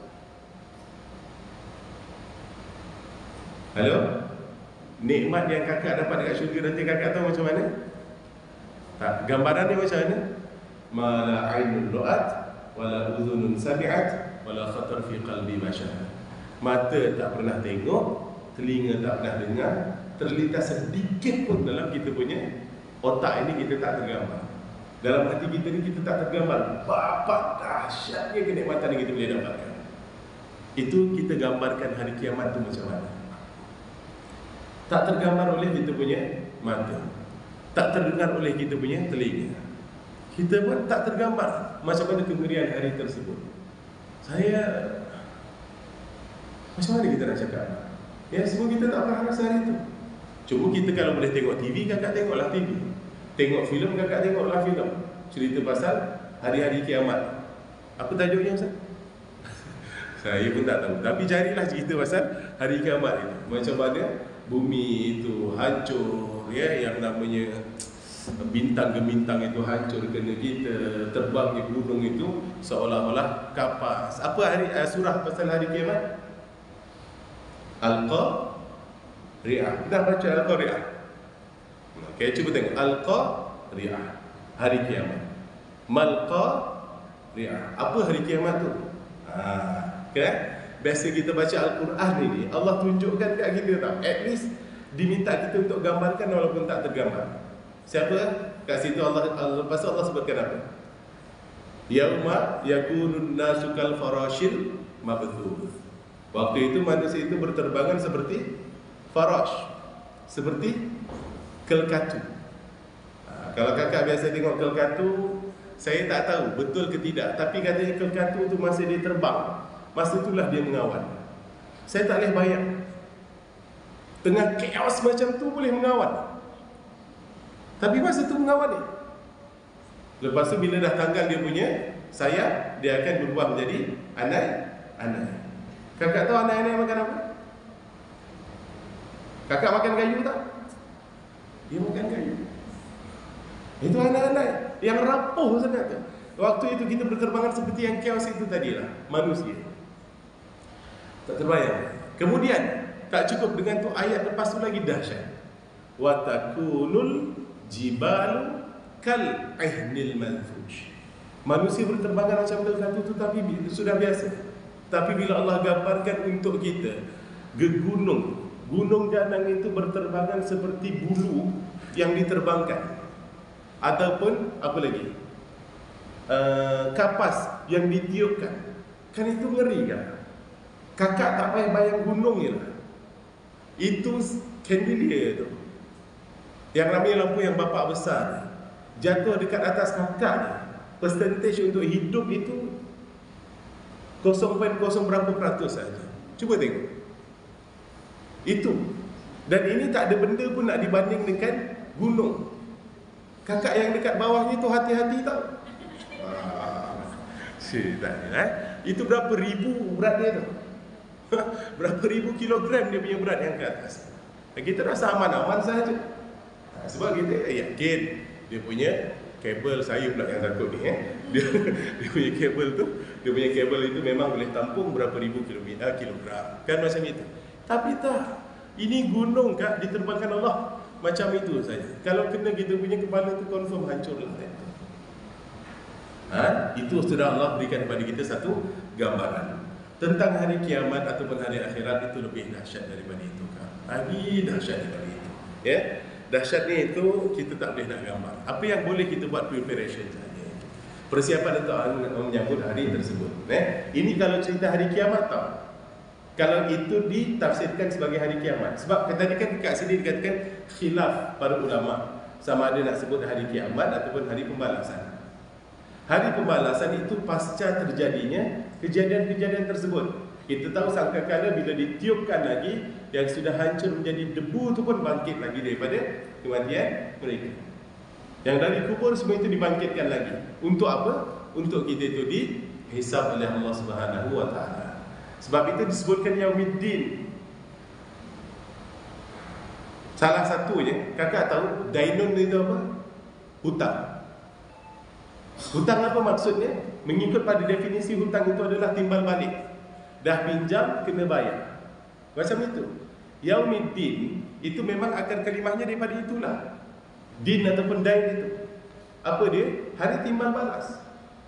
Halo? Nikmat yang kakak dapat dekat syurga nanti kakak tahu macam mana? Tak, gambaran dia macam mana? Ma la ainun ra'at wala udhunun sami'at wala khatar fi qalbi ma syaa. Mata tak pernah tengok, telinga tak pernah dengar, terlintas sedikit pun dalam kita punya otak ini kita tak tergambar. Dalam hati kita ni kita tak tergambar betapa dahsyatnya kenikmatan yang kita boleh dapatkan. Itu kita gambarkan hari kiamat tu macam mana. Tak tergambar oleh kita punya mata, tak terdengar oleh kita punya telinga. Kita pun tak tergambar macam mana kengerian hari tersebut. Macam mana kita nak cakap? Ya, semua kita tak pernah rasa hari itu. Cuma kita kalau boleh tengok TV, kakak tengoklah TV. Tengok filem, kakak tengoklah filem. Cerita pasal hari-hari kiamat. Apa tajuknya, Ustaz? Saya pun tak tahu. Tapi carilah cerita pasal hari kiamat itu. Macam mana bumi itu hancur, ya, yang namanya bintang gemintang itu hancur kena kita, terbang di gunung itu seolah-olah kapas. Apa hari surah pasal hari kiamat? Al-Qari'ah. Kita baca Al-Qari'ah. Okey, cuba tengok Al-Qari'ah, hari kiamat. Mal-Qari'ah. Apa hari kiamat tu? Kan? Biasa kita baca Al-Quran ini, Allah tunjukkan kat kita tau. At least diminta kita untuk gambarkan walaupun tak tergambar. Siapa? Kat situ Allah lepas tu Allah sebutkan apa? Yauma yakunun nasu kal farashil mabthuth. Waktu itu manusia itu berterbangan seperti farash, seperti kelkatu. Kalau kakak biasa tengok kelkatu, saya tak tahu betul ke tidak, tapi katanya kelkatu tu masa dia terbang, masa itulah dia mengawal. Saya tak boleh bayang tengah chaos macam tu boleh mengawal. Tapi masa tu mengawal ni. Lepas tu bila dah tanggal dia punya sayap, dia akan berubah menjadi anai. Kakak tahu anai-anai makan apa? Kakak makan kayu tak? Dia makan kayu. Itu anai-anai yang rapuh sangat tu. Waktu itu kita berterbangan seperti yang chaos itu tadilah, manusia. Tak terbayang. Kemudian tak cukup dengan tu, ayat lepas tu lagi dahsyat. Wa takunul jibalu kal ihnil manfush. Manusia berterbangan macam kelkatu tu, tapi sudah biasa. Tapi bila Allah gambarkan untuk kita gunung Danang itu berterbangan seperti bulu yang diterbangkan, ataupun apa lagi, kapas yang ditiupkan, kan itu ngeri kan? Kakak tak payah bayang gunungnya lah. Itu chandelier tu, yang ramai lampu yang bapak besar jatuh dekat atas kakak ni, percentage untuk hidup itu 0.0 berapa peratus saja. Cuba tengok itu. Dan ini tak ada benda pun nak dibanding dengan gunung. Kakak yang dekat bawahnya tu hati-hati tau. Itu berapa ribu berat dia tu. Berapa ribu kilogram dia punya berat yang ke atas. Kita rasa aman-aman saja. Sebab kita yakin dia punya kabel, saya pula yang takut ni dia punya kabel tu, dia punya kabel itu memang boleh tampung berapa ribu kilogram kan, macam itu. Tapi tak, ini gunung kak diterbangkan Allah macam itu saja. Kalau kena kita punya kepala tu confirm hancur lah. Itu sudah Allah berikan kepada kita satu gambaran tentang hari kiamat ataupun hari akhirat. Itu lebih dahsyat daripada itu kak, lagi dahsyat daripada itu, ya. Dahsyatnya itu kita tak boleh nak gambar. Apa yang boleh kita buat preparation saja, persiapan untuk menyambut hari tersebut. Ini kalau cerita hari kiamat tau. Kalau itu ditafsirkan sebagai hari kiamat, sebab tadi kan kat sini dikatakan khilaf para ulama sama ada nak sebut hari kiamat ataupun hari pembalasan. Hari pembalasan itu pasca terjadinya kejadian-kejadian tersebut. Kita tahu sangkakala bila ditiupkan lagi, yang sudah hancur menjadi debu tu pun bangkit lagi daripada kematian mereka. Yang dari kubur semua itu dibangkitkan lagi. Untuk apa? Untuk kita itu dihisab oleh Allah Subhanahu wa taala. Sebab itu disebutkan Yaumiddin. Salah satunya, kakak tahu dainun itu apa? Hutang. Hutang apa maksudnya? Mengikut pada definisi hutang itu adalah timbal balik. Dah pinjam, kena bayar. Macam itu. Yaumiddin itu memang akar kalimahnya daripada itulah. Din ataupun dain itu. Apa dia? Hari timbal balas.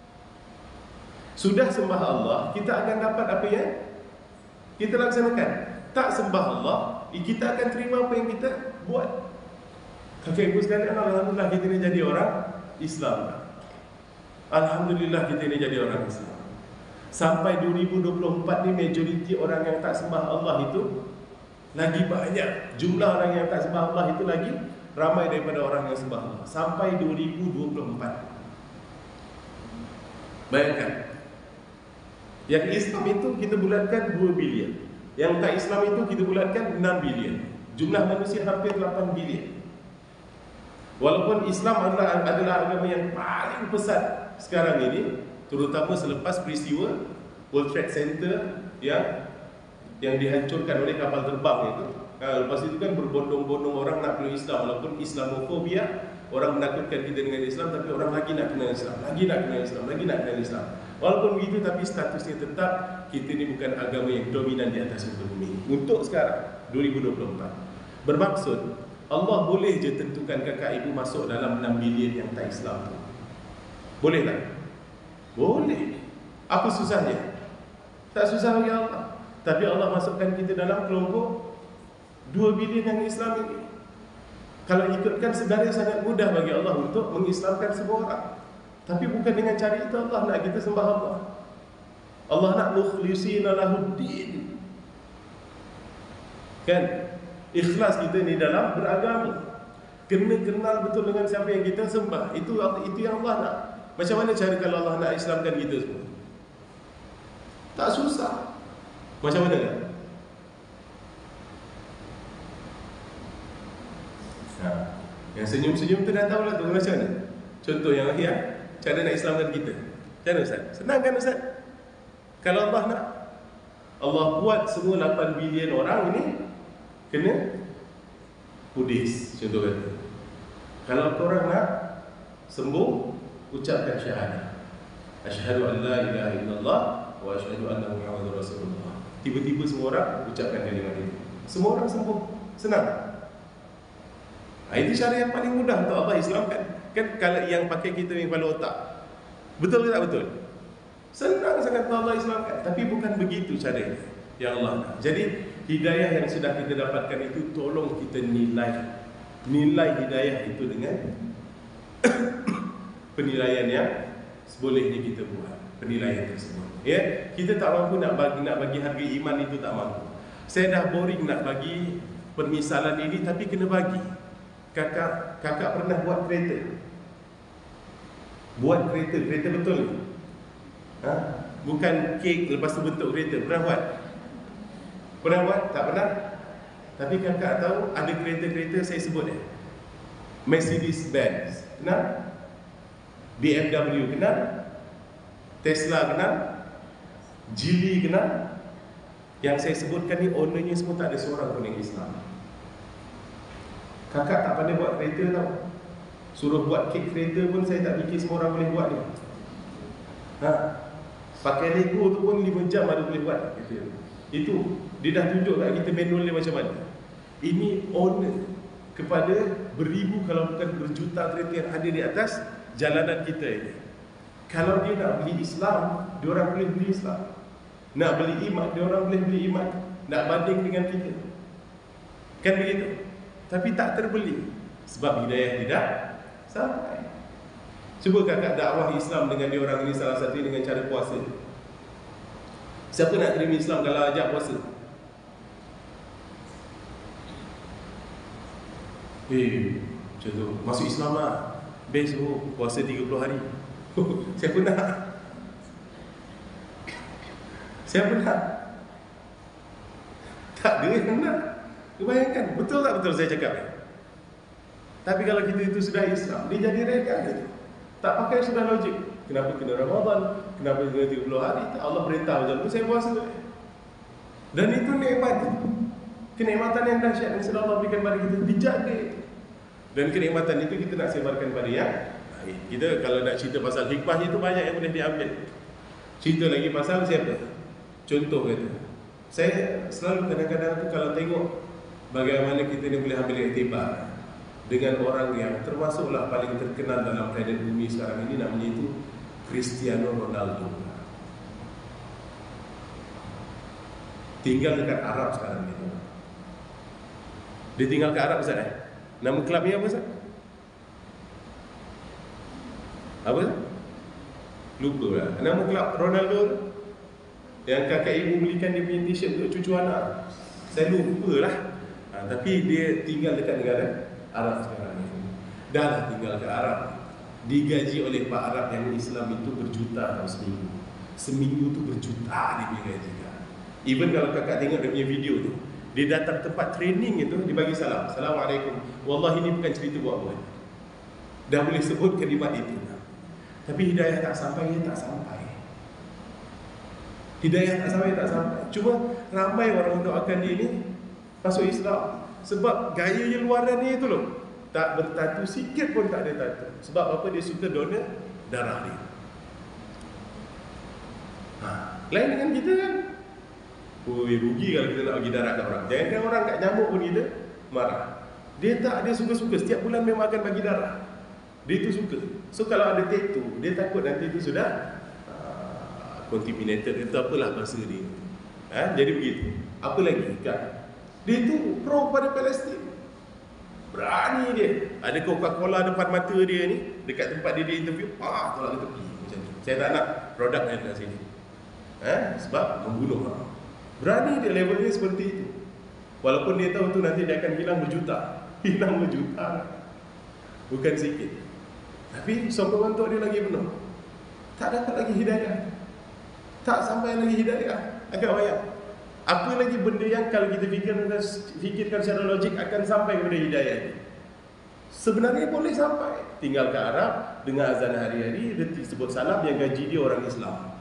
Sudah sembah Allah, kita akan dapat apa yang kita laksanakan. Tak sembah Allah, kita akan terima apa yang kita buat. Kakak ibu sekalian, alhamdulillah kita ni jadi orang Islam. Alhamdulillah kita ni jadi orang Islam. Sampai 2024 ni majoriti orang yang tak sembah Allah itu lagi banyak. Jumlah orang yang tak sembah Allah itu lagi ramai daripada orang yang sembah Allah. Sampai 2024. Bayangkan. Yang Islam itu kita bulatkan 2 bilion. Yang tak Islam itu kita bulatkan 6 bilion. Jumlah manusia hampir 8 bilion. Walaupun Islam adalah agama yang paling besar sekarang ini, terutama selepas peristiwa World Trade Center yang dihancurkan oleh kapal terbang itu. Lepas itu kan berbondong-bondong orang nak peluk Islam. Walaupun Islamofobia, orang menakutkan kita dengan Islam, tapi orang lagi nak kenal Islam, lagi nak kenal Islam, lagi nak kenal Islam. Walaupun begitu, tapi statusnya tetap kita ni bukan agama yang dominan di atas muka bumi. Untuk sekarang 2024. Bermaksud Allah boleh je tentukan kakak ibu masuk dalam 6 bilion yang tak Islam tu. Boleh tak? Boleh. Apa susahnya? Tak susah bagi Allah. Tapi Allah masukkan kita dalam kelompok 2 bilion yang Islam ini. Kalau ikutkan sebenarnya sangat mudah bagi Allah untuk mengislamkan semua orang. Tapi bukan dengan cara itu Allah nak kita sembah Allah. Allah nak mukhlisina lahuddin. Kan? Ikhlas kita ni dalam beragama. Kena kenal betul dengan siapa yang kita sembah. Itu yang Allah nak. Macam mana cara kalau Allah nak Islamkan kita semua? Tak susah. Macam mana kan? Yang senyum-senyum tu dah tahulah tu macam mana. Contoh yang akhir, cara nak Islamkan kita. Macam mana Ustaz? Senang kan Ustaz? Kalau Allah nak, Allah buat semua 8 bilion orang ini kena Buddhis, contoh kata. Kalau korang nak sembuh, ucapkan syahadah. Asyhadu an la ilaha illallah wa asyhadu anna Muhammadar Rasulullah. Tiba-tiba semua orang ucapkan kalimat itu. Semua orang sembuh. Senang. Itu cara yang paling mudah untuk Allah Islamkan. Kan kalau yang pakai kita yang kepala otak. Betul ke tak betul? Senang sangat untuk Allah Islamkan. Tapi bukan begitu caranya yang Allah nak. Jadi hidayah yang sudah kita dapatkan itu, tolong kita nilai hidayah itu dengan penilaian yang sebolehnya kita buat. Penilaian tersebut, ya. Kita tak mampu nak bagi harga iman itu, tak mampu. Saya dah boring nak bagi permisalan ini, tapi kena bagi. Kakak pernah buat kereta. Buat kereta betul ni? Bukan kek lepas tu bentuk kereta. Pernah buat? Pernah buat? Tak pernah? Tapi kakak tahu ada kereta-kereta saya sebut Mercedes-Benz, kenal? BMW kenal? Tesla kenal? Geely kenal? Yang saya sebutkan ni ownernya semua tak ada seorang pun yang Islam. Kakak tak pandai buat kereta tau. Suruh buat kek kereta pun saya tak fikir semua orang boleh buat ni. Pakai Lego tu pun 5 jam ada boleh buat. Itu dia dah tunjuk kat kita manual dia macam mana. Ini owner kepada beribu kalau bukan berjuta kereta yang ada di atas jalanan kita ini. Kalau dia nak beli Islam, dia orang boleh beli Islam. Nak beli iman, dia orang boleh beli iman. Nak banding dengan kita, kan begitu. Tapi tak terbeli sebab hidayah tidak sampai. Cuba kakak dakwah Islam dengan dia orang ini, salah satu dengan cara puasa. Siapa nak terima Islam kalau ajak puasa? Macam tu, masuk Islam lah. Best puasa 30 hari. Siapa nak? Siapa nak? Tak ada yang nak. Bayangkan, betul tak betul saya cakap? Tapi kalau kita itu sudah Islam, dia jadi reka gitu. Tak pakai sudah logik. Kenapa kena Ramadan? Kenapa kena 30 hari? Allah perintah macam tu, saya puasa. Dan itu nikmat. Kenikmatan yang dahsyat yang sudah Allah berikan pada kita, dijaga. Dan kenikmatan itu kita nak sebarkan pada yang lain. Kita kalau nak cerita pasal hikmah itu banyak yang boleh diambil. Cerita lagi pasal siapa? Contoh kata, saya selalu kadang-kadang tu kalau tengok bagaimana kita ni boleh ambil iktibar dengan orang yang termasuklah paling terkenal dalam planet bumi sekarang ini, namanya itu Cristiano Ronaldo. Tinggal dekat Arab sekarang ni. Dia tinggal ke Arab, Ustaz. Nama kelabnya apa, Ustaz? Apa, Ustaz? Lupa lah. Nama kelab Ronaldo yang kakak ibu belikan dia punya t-shirt untuk cucu anak. Saya lupa lah. Tapi dia tinggal dekat negara Arab sekarang ni. Dah lah tinggal ke Arab. Digaji oleh Pak Arab yang Islam itu berjuta atau seminggu. Seminggu tu berjuta dia punya gaji. Even kalau kakak tengok dia punya video tu, dia datang tempat training itu, dia bagi salam. Assalamualaikum. Wallahi ini bukan cerita buat-buat. Dah boleh sebut kalimat itu. Tapi hidayah tak sampai, dia tak sampai. Hidayah tak sampai, tak sampai. Cuma ramai orang doakan dia ni masuk Islam. Sebab gayanya luaran ni itu loh, tak bertatu sikit pun tak ada tatu. Sebab apa? Dia suka donor darah dia. Lain dengan kita kan. Rugi kalau kita nak bagi darah kat orang. Jangan orang kat nyamuk pun kita marah. Dia tak, dia suka-suka. Setiap bulan memang akan bagi darah. Dia tu suka. So kalau ada tattoo, dia takut nanti tu sudah contaminated. Itu apalah bahasa dia. Jadi begitu. Apa lagi kan? Dia tu pro pada Palestin. Berani dia. Ada Coca-Cola depan mata dia ni, dekat tempat dia interview, tolak ke tepi macam tu. Saya tak nak produk yang dekat sini. Sebab membunuh orang. Berani dia, level dia seperti itu. Walaupun dia tahu tu nanti dia akan hilang berjuta. Hilang berjuta. Bukan sikit. Tapi sokongan untuk dia lagi penuh. Tak dapat lagi hidayah. Tak sampai lagi hidayah. Agak bayang. Apa lagi benda yang kalau kita fikirkan secara logik akan sampai kepada hidayah ini? Sebenarnya boleh sampai. Tinggal ke Arab, dengar azan hari-hari, dia sebut salam, yang gaji dia orang Islam.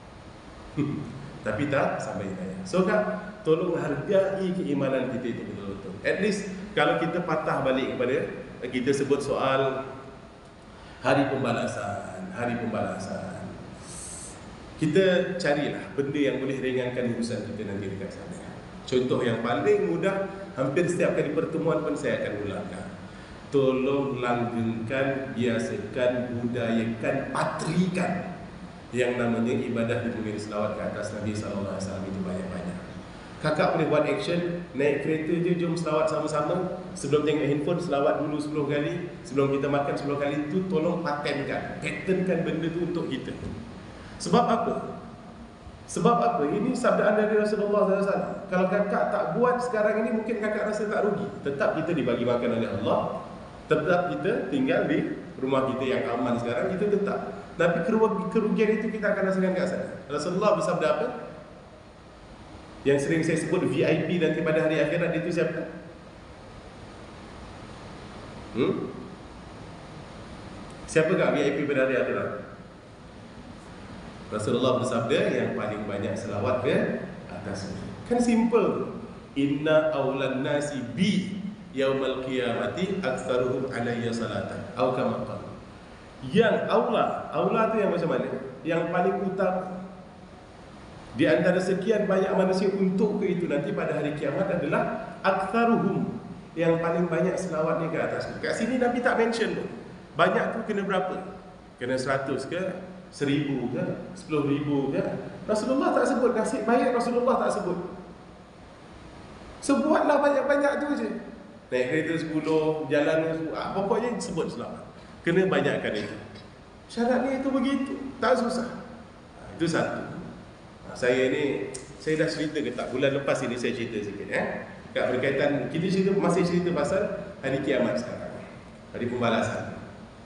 Tapi tak sampai hidayah. So kan, tolong hargai keimanan kita itu betul-betul. At least kalau kita patah balik kepada kita sebut soal hari pembalasan, kita carilah benda yang boleh ringankan urusan kita nanti dekat sana. Contoh yang paling mudah, hampir setiap kali pertemuan pun saya akan ulangkan. Tolong langgengkan, biasakan, budayakan, patrikan yang namanya ibadah di bumi selawat ke atas Nabi SAW itu banyak-banyak. Kakak boleh buat action, naik kereta je, jom selawat sama-sama. Sebelum tengok handphone, selawat dulu 10 kali. Sebelum kita makan 10 kali, itu tolong patternkan benda tu untuk kita. Sebab apa? Ini sabdaan dari Rasulullah SAW. Kalau kakak tak buat sekarang ini, mungkin kakak rasa tak rugi. Tetap kita dibagi makan oleh Allah, tetap kita tinggal di rumah kita yang aman sekarang, kita tetap. Tapi kerugian itu kita akan rasakan kat sana. Rasulullah bersabda apa? Yang sering saya sebut VIP nanti pada hari akhirat itu siapa? Siapakah VIP pada hari akhirat? Rasulullah bersabda yang paling banyak selawat ke atas. Kan simple. Inna awlan nasi bi yaumal qiyamati aktsaruhum alayya salatan. Atau kama qala. Yang aula tu yang macam mana? Yang paling utama di antara sekian banyak manusia untuk ke itu nanti pada hari kiamat adalah aktsaruhum, yang paling banyak selawatnya ke atas. Kat sini Nabi tak mention tu. Banyak tu kena berapa? Kena 100 ke? 1000 ke? 10,000 ke? Rasulullah tak sebut. Nasib baik Rasulullah tak sebut. Sebuatlah banyak-banyak tu je. Naik kereta 10, jalan 10, pokoknya sebut selamat. Kena banyakkan itu. Syaratnya itu begitu. Tak susah. Itu satu. Saya dah cerita ke tak? Bulan lepas ini saya cerita sikit kat berkaitan, kita masih cerita pasal hari kiamat sekarang, hari pembalasan.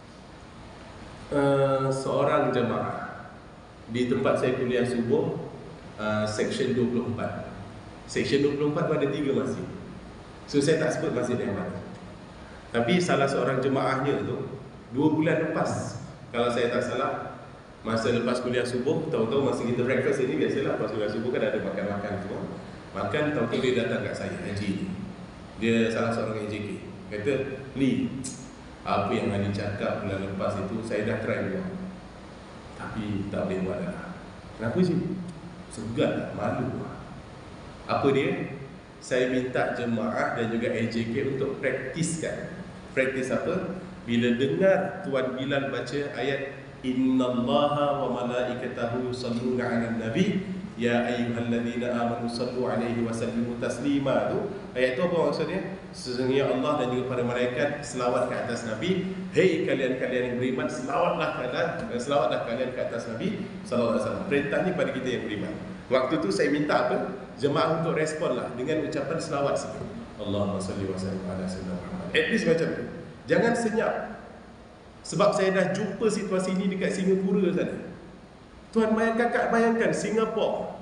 Seorang jemaah di tempat saya kuliah subuh, section 24. Section 24 tu ada 3 masjid. So saya tak sebut masjid yang mana. Tapi salah seorang jemaahnya tu 2 bulan lepas, kalau saya tak salah, masa lepas kuliah subuh, tahu-tahu masa kita breakfast ini biasalah lepas kuliah subuh kan ada makan-makan semua. Makan, tahu-tahu dia datang kat saya, Haji. Dia salah seorang AJK. Kata, Lee, apa yang Ali cakap bulan lepas itu saya dah try buat, tapi tak boleh buat dah. Kenapa sih? Segan, malu. Apa dia? Saya minta jemaah dan juga AJK untuk praktiskan. Praktis apa? Bila dengar Tuan Bilal baca ayat Innallaha wa malaikatahu yusalluna 'alan nabi ya ayyuhalladzina amanu sallu 'alaihi wa sallimu taslima. Tu ayat tu apa maksudnya? Sesungguhnya Allah dan juga para malaikat selawat ke atas Nabi. Hei kalian-kalian yang beriman, selawatlah kalian ke atas Nabi sallallahu alaihi wasallam. Perintah ni pada kita yang beriman. Waktu tu saya minta apa? Jemaah untuk responlah dengan ucapan selawat sikit. Allahumma salli wa sallim ala sayyidina Muhammad. At least macam tu. Jangan senyap. Sebab saya dah jumpa situasi ini dekat Singapura sana. Tuan kakak bayangkan Singapura,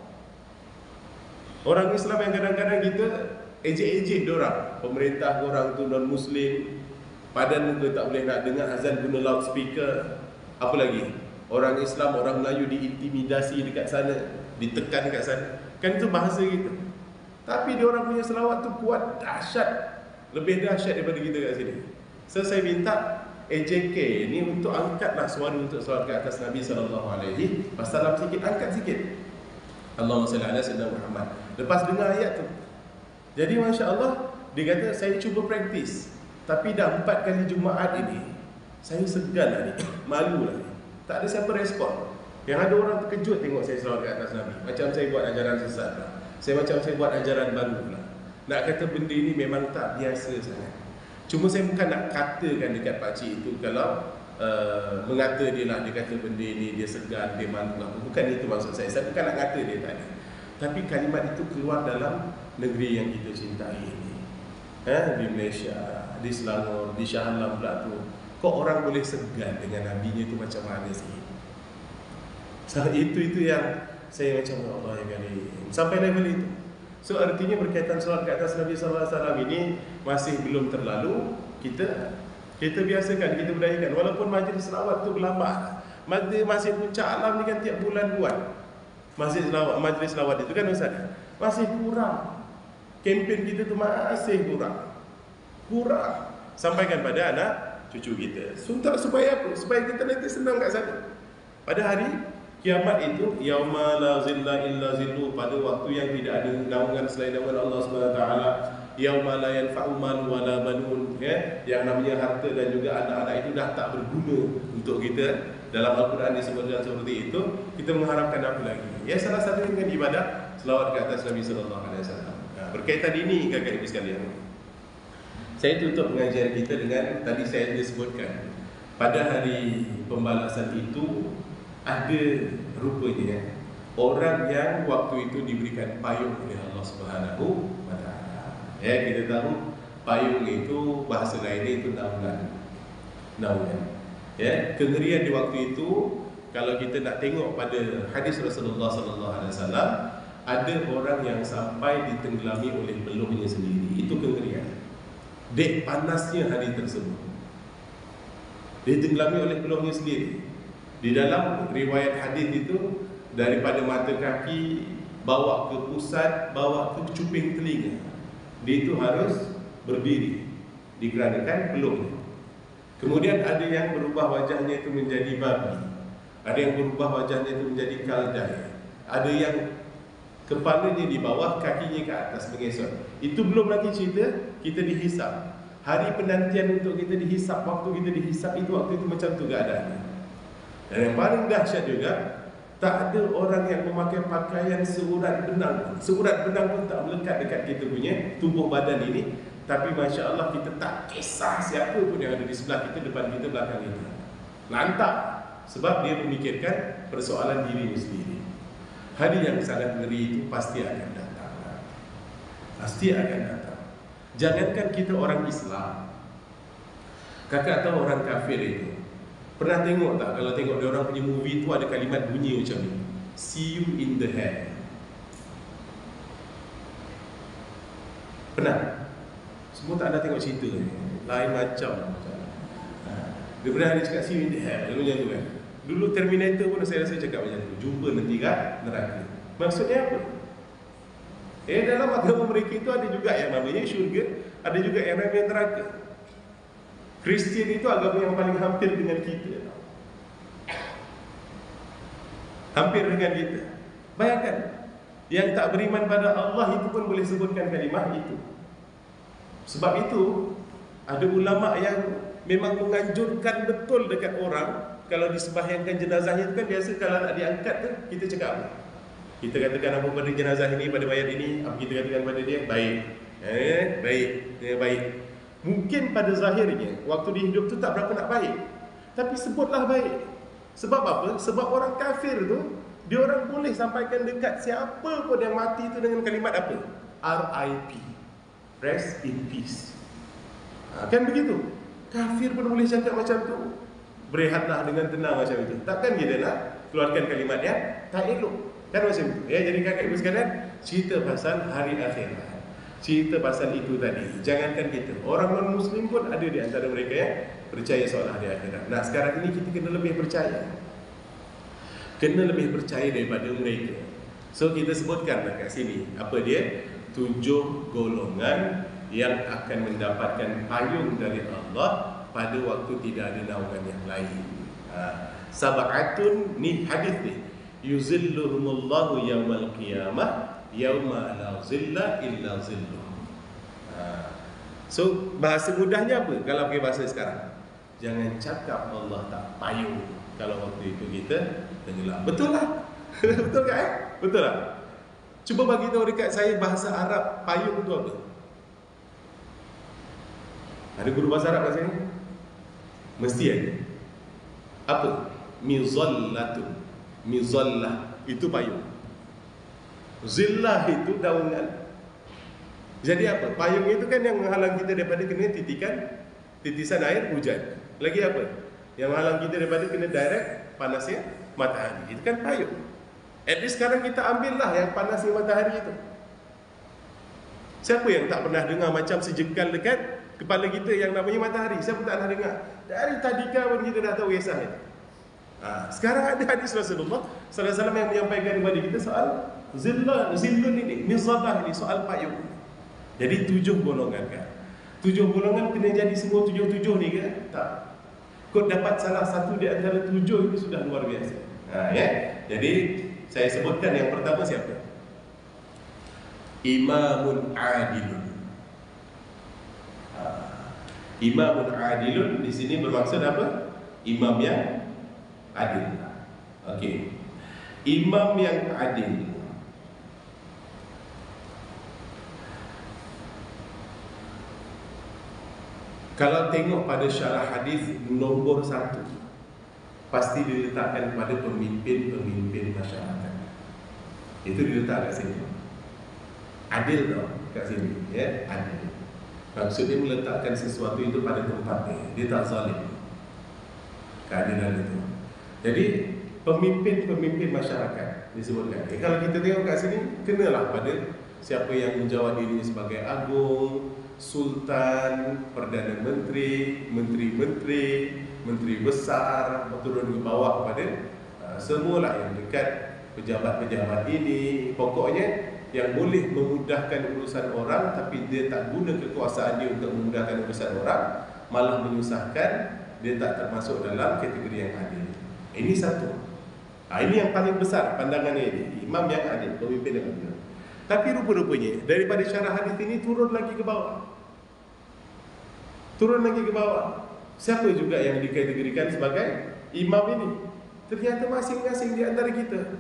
orang Islam yang kadang-kadang kita ejek-ejek diorang, pemerintah diorang tu non-Muslim, padan muka tak boleh nak dengar azan guna loudspeaker. Apa lagi? Orang Islam, orang Melayu diintimidasi dekat sana, ditekan dekat sana. Kan itu bahasa kita. Tapi diorang punya selawat tu kuat, dahsyat, lebih dahsyat daripada kita kat sini. So saya minta AJK ni untuk angkatlah suara untuk selawat ke atas Nabi SAW. Salam sikit, angkat sikit. Allahumma salli ala sayyidina Muhammad. Lepas dengar ayat tu, jadi Masya Allah, dia kata saya cuba praktis, tapi dah 4 kali Jumaat ini saya segan lah ni, malu lah ni. Tak ada siapa respon. Yang ada orang terkejut tengok saya selawat ke atas Nabi, macam saya buat ajaran sesat lah. Saya buat ajaran baru lah. Nak kata benda ini memang tak biasa sangat. Cuma saya bukan nak katakan dekat pakcik itu kalau mengata dia lah, dia kata benda ini dia segan, dia malu lah. Bukan itu maksud saya. Saya bukan nak kata dia tadi. Tapi kalimat itu keluar dalam negeri yang kita cintai ini. Di Malaysia, di Selangor, di Shah Alam pula tu. Kok orang boleh segan dengan Nabi-Nya itu macam mana sih? Itu yang saya macam Allah ya kali. Sampai level itu. So artinya berkaitan solat ke atas Nabi SAW ini masih belum terlalu kita biasakan, kita budayakan. Walaupun majlis selawat tu berlambak. Masjid Puncak Alam ni kan tiap bulan buat majlis selawat itu kan Ustaz. Masih kurang. Kempen kita tu masih kurang. Sampaikan pada anak cucu kita. Supaya apa? Supaya kita nanti senang kat sana. Pada hari kiamat itu, yauma la zilla illa zillu, pada waktu yang tidak ada naungan selain naungan Allah Subhanahu wa taala, yauma la yanfa'u mal wa la banun, ya, yang namanya harta dan juga anak-anak itu dah tak berguna untuk kita. Dalam Al-Quran disebutkan seperti itu. Kita mengharapkan apa lagi? Ya, salah satu dengan ibadah selawat ke atas Nabi sallallahu alaihi wasallam. Berkaitan ini kakak ibu sekalian, saya tutup pengajian kita dengan tadi saya disebutkan pada hari pembalasan itu ada rupanya orang yang waktu itu diberikan payung oleh Allah Subhanahu wa taala. Ya, kita tahu payung itu bahasa lainnya itu naungan. Ya, kengerian di waktu itu kalau kita nak tengok pada hadis Rasulullah sallallahu alaihi wasallam, ada orang yang sampai ditenggelami oleh peluhnya sendiri. Itu kengerian. Dek panasnya hari tersebut. Ditenggelami oleh peluhnya sendiri. Di dalam riwayat hadis itu, daripada mata kaki bawa ke pusat, bawa ke cuping telinga, dia itu harus berdiri dikarenakan peluhnya. Kemudian ada yang berubah wajahnya itu menjadi babi, ada yang berubah wajahnya itu menjadi kaldai, ada yang kepalanya di bawah, kakinya ke atas mengesot. Itu belum lagi cerita kita dihisap. Hari penantian untuk kita dihisap, waktu kita dihisap itu, waktu itu macam tu keadaannya. Dan yang paling dahsyat juga, tak ada orang yang memakai pakaian seurat benang. Seurat benang pun tak melekat dekat kita punya tubuh badan ini. Tapi Masya Allah, kita tak kisah siapa pun yang ada di sebelah kita, depan kita, belakang kita. Lantak. Sebab dia memikirkan persoalan dirinya sendiri. Hari yang sangat ngeri itu pasti akan datang. Pasti akan datang. Jangankan kita orang Islam, kakak tahu orang kafir itu. Pernah tengok tak, kalau tengok dia orang punya movie tu ada kalimat bunyi macam ni, see you in the head. Pernah? Semua tak ada tengok cerita ni. lain macam. Dia pernah ada cakap see you in the hell, macam tu kan. Dulu Terminator pun saya rasa cakap macam tu, jumpa nanti kat neraka. Maksudnya apa? Dalam agama mereka itu ada juga yang namanya syurga, ada juga yang namanya neraka. Kristian itu agama yang paling hampir dengan kita, hampir dengan kita. Bayangkan, yang tak beriman pada Allah itu pun boleh sebutkan kalimah itu. Sebab itu ada ulama yang memang menganjurkan betul dekat orang, kalau disembahyangkan jenazahnya itu kan biasa kalau nak diangkat tu kita cakap apa? Kita katakan apa pada jenazah ini, pada mayat ini, apa kita katakan pada dia? Baik. Baik. Mungkin pada zahirnya waktu dia hidup tu tak berapa nak baik, tapi sebutlah baik. Sebab apa? Sebab orang kafir tu, dia orang boleh sampaikan dekat siapa pun yang mati tu dengan kalimat apa? RIP, rest in peace. Kan begitu? Kafir pun boleh cakap macam tu, berehatlah dengan tenang macam itu. Takkan kita nak keluarkan kalimat yang tak elok, kan macam itu ya. Jadi kakak ibu sekalian, cerita pasal hari akhirat, cerita pasal itu tadi. Jangankan kita, orang non-Muslim pun ada di antara mereka yang percaya soal hari akhirat. Nah, sekarang ini kita kena lebih percaya, kena lebih percaya daripada mereka. So kita sebutkan kat sini apa dia, 7 golongan yang akan mendapatkan payung dari Allah pada waktu tidak ada naungan yang lain. Sab'atun, ni hadis ni, yuzilluhumullahu yawmal qiyamah yawma la zilla illa zilluh. So bahasa mudahnya apa kalau pakai bahasa sekarang? Jangan cakap Allah tak payung kalau waktu itu kita tenggelam. Betul lah. Betul kan? Betul lah. Cuba bagi tahu dekat saya bahasa Arab payung tu apa? Ada guru bahasa Arab kat sini? Mesti ada. Apa? Mizallatun. Mizallah itu payung. Zillah itu daungan. Jadi apa? Payung itu kan yang menghalang kita daripada kena titisan air hujan. Lagi apa? Yang menghalang kita daripada kena direct panasnya matahari. Itu kan payung. At least sekarang kita ambil lah yang panasnya matahari itu. Siapa yang tak pernah dengar macam sejengkal dekat kepala kita yang namanya matahari? Siapa tak pernah dengar? Dari tadika pun kita dah tahu kisahnya. Sekarang ada hadis Rasulullah sallallahu alaihi wasallam yang menyampaikan kepada kita soal zillun ini, mizallah ini, soal payung. Jadi 7 golongan kan. 7 golongan kena jadi semua 7 ni ke? Tak. Kau dapat salah satu di antara 7 itu sudah luar biasa. Ya. Jadi saya sebutkan yang pertama siapa? Imamun adilun. Imamun adilun di sini bermaksud apa? Imam yang adil. Okey. Imam yang adil. Kalau tengok pada syarah hadis nombor 1, pasti diletakkan pada pemimpin-pemimpin masyarakat. Itu diletak kat sini. Adil tau kat sini, ya, adil. Maksudnya meletakkan sesuatu itu pada tempatnya. Dia tak zalim. Keadilan itu. Jadi pemimpin-pemimpin masyarakat disebutkan. Kalau kita tengok kat sini, kenalah pada siapa yang menjawab dirinya sebagai agung, sultan, perdana menteri, menteri-menteri, menteri besar, turun ke bawah kepada semualah yang dekat pejabat-pejabat ini. Pokoknya yang boleh memudahkan urusan orang, tapi dia tak guna kekuasaan dia untuk memudahkan urusan orang, malah menyusahkan, dia tak termasuk dalam kategori yang adil. Ini satu. Ini yang paling besar pandangannya ini, imam yang adil, pemimpin yang adil. Tapi rupa-rupanya daripada syarah hadis ini turun lagi ke bawah. Turun lagi ke bawah. Siapa juga yang dikategorikan sebagai imam ini? Ternyata masing-masing di antara kita.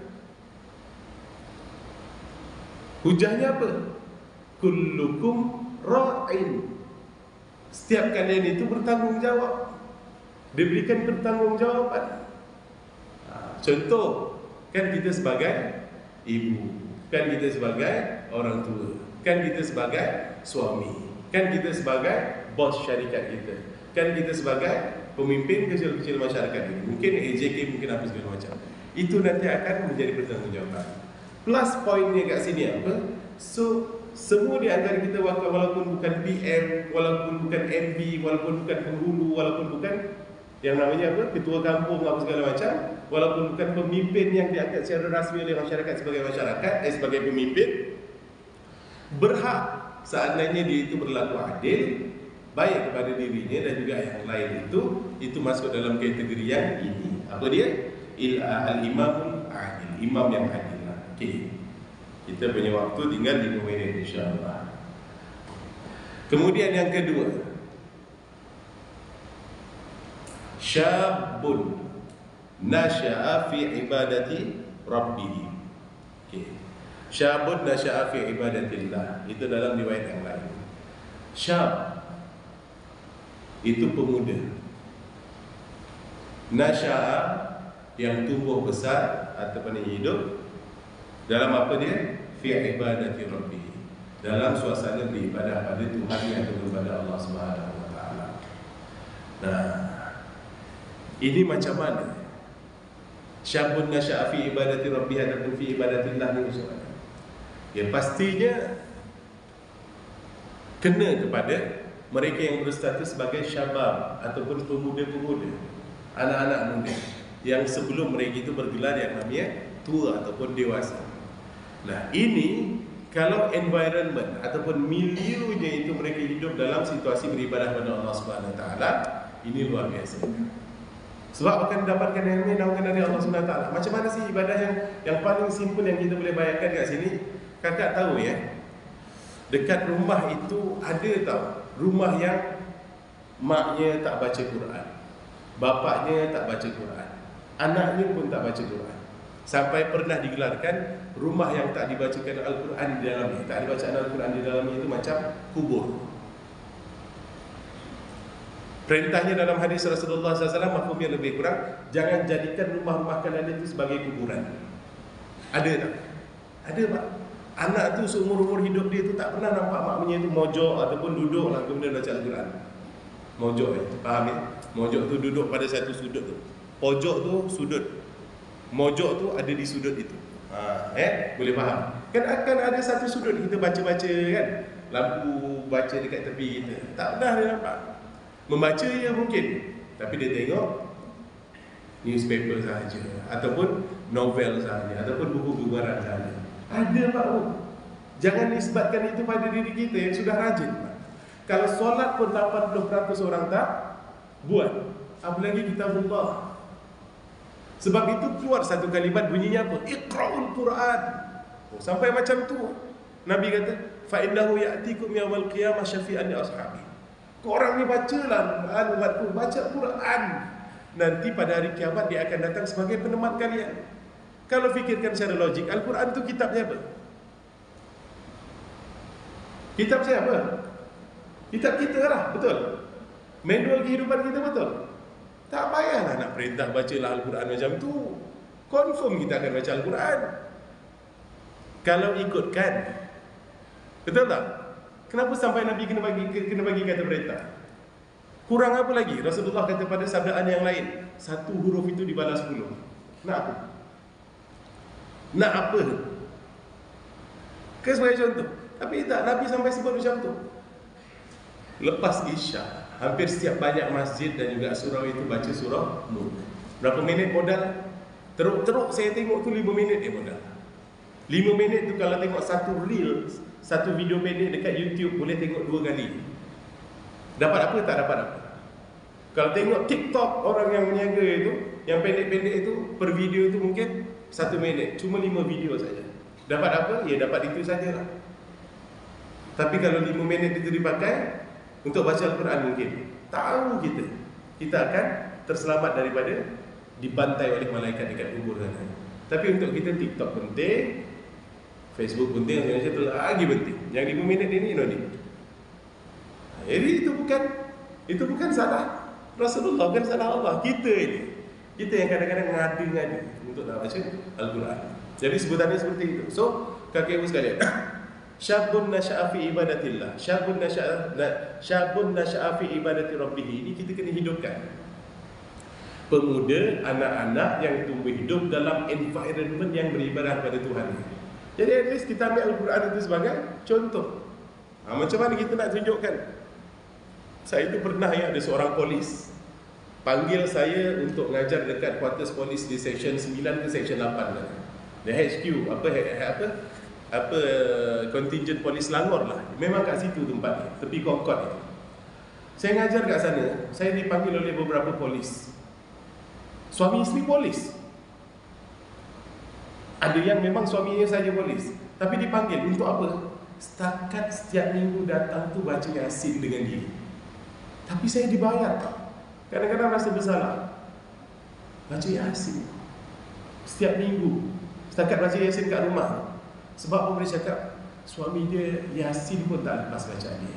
Hujahnya apa? Kullukum ra'in. Setiap kalian itu bertanggungjawab. Diberikan pertanggungjawaban. Contoh, kan kita sebagai ibu, kan kita sebagai orang tua, kan kita sebagai suami, kan kita sebagai bos syarikat kita, kan kita sebagai pemimpin kecil-kecil masyarakat ini, mungkin AJK, mungkin apa segala macam. Itu nanti akan menjadi pertanggungjawaban. Plus poinnya kat sini apa? So semua di antara kita, walaupun bukan PM, walaupun bukan MB, walaupun bukan penghulu, walaupun bukan yang namanya apa, ketua kampung apa segala macam, walaupun bukan pemimpin yang diangkat secara rasmi oleh masyarakat sebagai masyarakat, sebagai pemimpin, berhak seandainya dia itu berlaku adil, baik kepada dirinya dan juga yang lain, itu masuk dalam kategori yang ini. Apa dia? Al-imamul adil, imam yang adil. Okey. Kita punya waktu tinggal 5 minit insya-Allah. Kemudian yang kedua, syabun nasya'a fi ibadati rabbih. Okey. Syabun nasya'a fi ibadatillah. Itu dalam riwayat yang lain. Syab itu pemuda. Nasya'a yang tumbuh besar ataupun hidup dalam apa dia? Fi ibadati rabbih. Dalam suasana beribadah pada Tuhan yang kepada Allah Subhanahu wa taala. Nah, ini macam mana? Syabun nasya'a fi ibadati rabbih ataupun fi ibadatillah ni maksudnya. Ya pastinya kena kepada mereka yang berstatus sebagai syabab ataupun pemuda-pemuda, anak-anak muda yang sebelum mereka itu bergelar yang namanya tua ataupun dewasa. Nah, ini kalau environment ataupun miliunya itu mereka hidup dalam situasi beribadah kepada Allah Subhanahu Wa Taala, ini luar biasa. Sebab akan dapatkan yang ini naungan dari Allah Subhanahu Wa Taala. Macam mana sih ibadah yang paling simple yang kita boleh bayangkan kat sini? Kakak tahu ya, dekat rumah itu ada tahu rumah yang maknya tak baca Quran, bapaknya tak baca Quran, anaknya pun tak baca Quran. Sampai pernah digelarkan rumah yang tak dibacakan Al-Quran di dalamnya, tak dibaca Al-Quran di dalamnya itu macam kubur. Perintahnya dalam hadis Rasulullah SAW mafhumnya lebih kurang, jangan jadikan rumah-rumah kalian itu sebagai kuburan. Ada tak? Ada pak. Anak tu seumur-umur hidup dia tu tak pernah nampak maknya itu mojok ataupun duduk lah kemudian baca Al-Quran. Mojok faham ya? Mojok tu duduk pada satu sudut tu. Pojok tu sudut. Mojok tu ada di sudut itu. Boleh faham? Kan akan ada satu sudut kita baca-baca kan, lampu baca dekat tepi kita. Tak pernah dia nampak. Membaca ya mungkin, tapi dia tengok newspaper sahaja, ataupun novel sahaja, ataupun buku gubaran sahaja. Ada Pak Bu. Jangan nisbatkan itu pada diri kita yang sudah rajin Pak. Kalau solat pun 80% orang tak buat, apalagi kitabullah. Sebab itu keluar satu kalimat bunyinya apa? Iqra'ul Quran. Sampai macam tu Nabi kata, fa innahu ya'tikum yawmal qiyamah syafi'an li ashabi. Korang ni bacalah Quran, baca Quran. Nanti pada hari kiamat dia akan datang sebagai penemat kalian. Kalau fikirkan secara logik, Al-Quran itu kitabnya apa? Kitab siapa? Kitab kita lah, betul? Manual kehidupan kita, betul? Tak payahlah nak perintah bacalah Al-Quran macam tu. Confirm kita akan baca Al-Quran kalau ikutkan. Betul tak? Kenapa sampai Nabi kena bagi kata perintah? Kurang apa lagi? Rasulullah kata pada sabdaan yang lain, satu huruf itu dibalas 10. Nak apa? Nak apa? Kan sebagai contoh. Tapi tak, Nabi sampai sebut macam tu. Lepas Isya, hampir setiap banyak masjid dan juga surau itu baca surah Nur. Berapa minit modal? Teruk-teruk saya tengok tu 5 minit modal. 5 minit tu kalau tengok satu reel, satu video pendek dekat YouTube, boleh tengok 2 kali. Dapat apa? Tak dapat apa. Kalau tengok TikTok orang yang meniaga itu, yang pendek-pendek itu, per video itu mungkin 1 minit, cuma 5 video saja. Dapat apa? Ya dapat itu sajalah. Tapi kalau 5 minit itu dipakai untuk baca Al-Quran, mungkin tahu kita akan terselamat daripada dibantai oleh malaikat dekat kubur sana. Tapi untuk kita, TikTok penting, Facebook penting, macam tu lagi penting. Yang 5 minit ini no ni. Jadi itu bukan salah Rasulullah, bukan salah Allah. Kita yang kadang-kadang ngadu-ngadu untuk nak baca Al-Quran. Jadi sebutannya seperti itu. So, kakek ibu sekalian, syabun nasya'a fi ibadatillah, syabun nasya'a fi ibadati rabbih, ini kita kena hidupkan. Pemuda, anak-anak yang tumbuh hidup dalam environment yang beribadah pada Tuhan. Jadi at least kita ambil Al-Quran itu sebagai contoh. Macam mana kita nak tunjukkan? Saya itu pernah ada seorang polis panggil saya untuk ngajar dekat kuartus polis di section 9 ke section 8 kan. The HQ apa contingent polis Langor lah. Memang kat situ tempat ni, tepi Concord itu. Saya ngajar kat sana, saya dipanggil oleh beberapa polis. Suami isteri polis. Ada yang memang suaminya saja polis, tapi dipanggil untuk apa? Setakat setiap minggu datang tu baca Yasin dengan dia. Tapi saya dibayar. Kadang-kadang rasa bersalah. Baca Yasin setiap minggu, setakat baca Yasin kat rumah. Sebab apa boleh cakap? Suami dia Yasin pun tak lepas baca dia.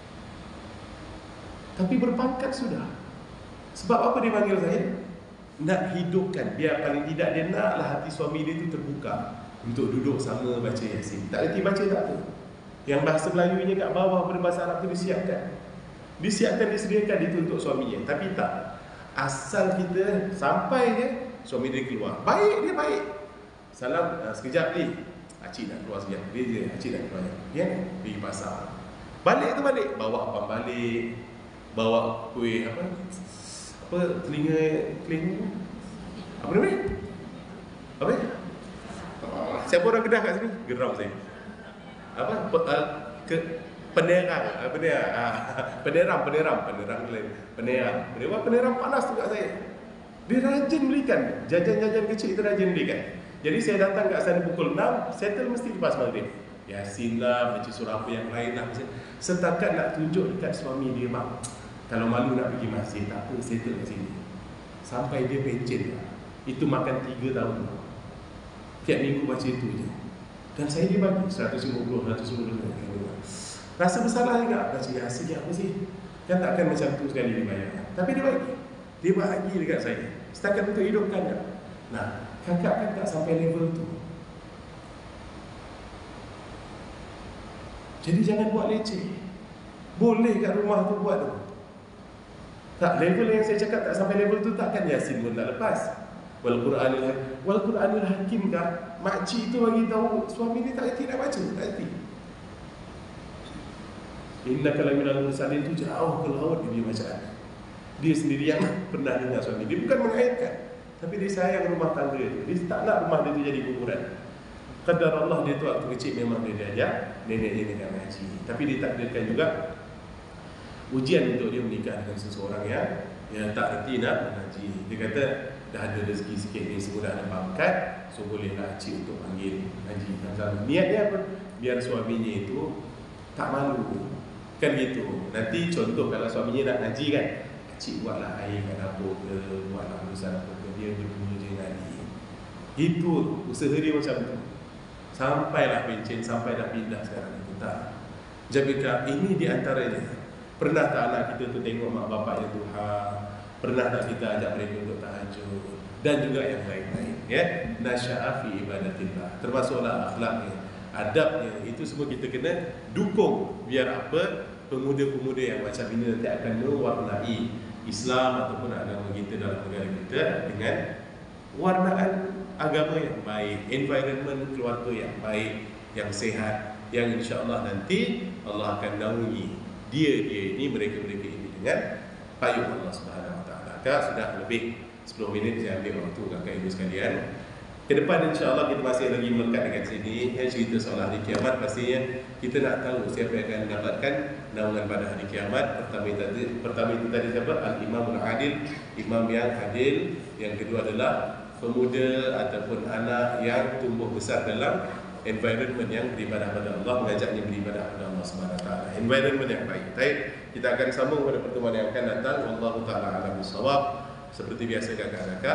Tapi berpangkat sudah. Sebab apa dia panggil saya? Nak hidupkan, biar paling tidak dia naklah hati suami dia tu terbuka untuk duduk sama baca Yasin. Tak reti baca tak apa. Yang bahasa Melayunya kat bawah pada bahasa Arab tu disiapkan, disediakan itu untuk suaminya. Tapi tak, asal kita sampai je suami dia keluar, baik dia baik. Salam, sekejap ni Acik nak keluar sekejap. Dia je, Acik nak keluar. Ya, pergi pasar. Balik tu balik, bawa abang balik, bawa kuih apa telinga apa nama? Apa? Siapa orang Kedah kat sini? Geram saya. Peneram panas tu kat saya. Dia rajin belikan jajan-jajan kecil, itu rajin belikan. Jadi saya datang kat sana pukul 6, settle mesti lepas maghrib. Yasin lah, baca surah apa yang lain lah. Setakat nak tunjuk dekat suami dia, mak, kalau malu nak pergi masjid, tak apa, settle kat sini. Sampai dia pencet lah. Itu makan 3 tahun. Tiap minggu baca itu je. Dan saya dia bagi 150. Rasa bersalah juga, baca Yasin ni apa sih? Kan takkan macam tu sekali dibayar. Tapi dia bagi. Dia bagi dekat saya. Setakat untuk hidupkan tak? Nah, kakak kan tak sampai level tu. Jadi jangan buat leceh. Boleh kat rumah tu buat tu. Tak, level yang saya cakap tak sampai level tu, takkan Yasin pun tak lepas. Wal Quranil Hakim kan, makcik tu bagi tahu suami ni tak reti nak baca, tak reti. Innaka laminal mursalin tu jauh ke laut dia bacaan. Dia sendiri yang pernah dengar suami dia, bukan mengaitkan, tapi dia sayang rumah tangga dia. Dia tak nak rumah dia tu jadi kuburan. Qadar Allah, dia tu waktu kecil memang dia diajar nenek dia nak mengaji, tapi ditakdirkan juga ujian untuk dia menikah dengan seseorang yang tak reti nak mengaji. Dia kata dah ada rezeki sikit ni, semudah ada pangkat, so bolehlah cik untuk panggil haji. Niatnya apa? Biar suaminya itu tak malu, kan gitu. Nanti contoh kalau suaminya nak ngaji kan, cik buatlah air kat dapur ke, buatlah urusan apa ke, dia berdua je ngaji. Itu usaha dia macam tu. Sampailah pencen, sampai dah pindah sekarang itu tak. Jabika ini di antaranya. Pernah tak anak kita tu tengok mak bapak yang duha? Pernah tak kita ajak mereka untuk tahajud? Dan juga yang lain-lain, ya. Nasya'a fi ibadatillah. Termasuklah akhlaknya, adabnya, itu semua kita kena dukung. Biar apa? Pemuda-pemuda yang macam ini nanti akan mewarnai Islam ataupun agama kita dalam negara kita dengan warnaan agama yang baik, environment keluarga yang baik, yang sehat, yang insya-Allah nanti Allah akan naungi dia ini, mereka-mereka ini dengan payung Allah Subhanahu Wa Taala. Kak, sudah lebih 10 minit saya ambil waktu kakak ibu sekalian. Ke depan insya-Allah kita masih lagi melekat dekat sini. Cerita soal hari kiamat, pastinya kita nak tahu siapa yang akan mendapatkan naungan pada hari kiamat. Pertama itu tadi siapa? Al-Imamul Adil, imam yang adil. Yang kedua adalah pemuda ataupun anak yang tumbuh besar dalam environment yang beribadah pada Allah, mengajaknya beribadah pada Allah Subhanahu Wa Taala. Environment yang baik. Baik, kita akan sambung pada pertemuan yang akan datang. Wallahu taala a'lam bissawab. Seperti biasa kakak-kakak,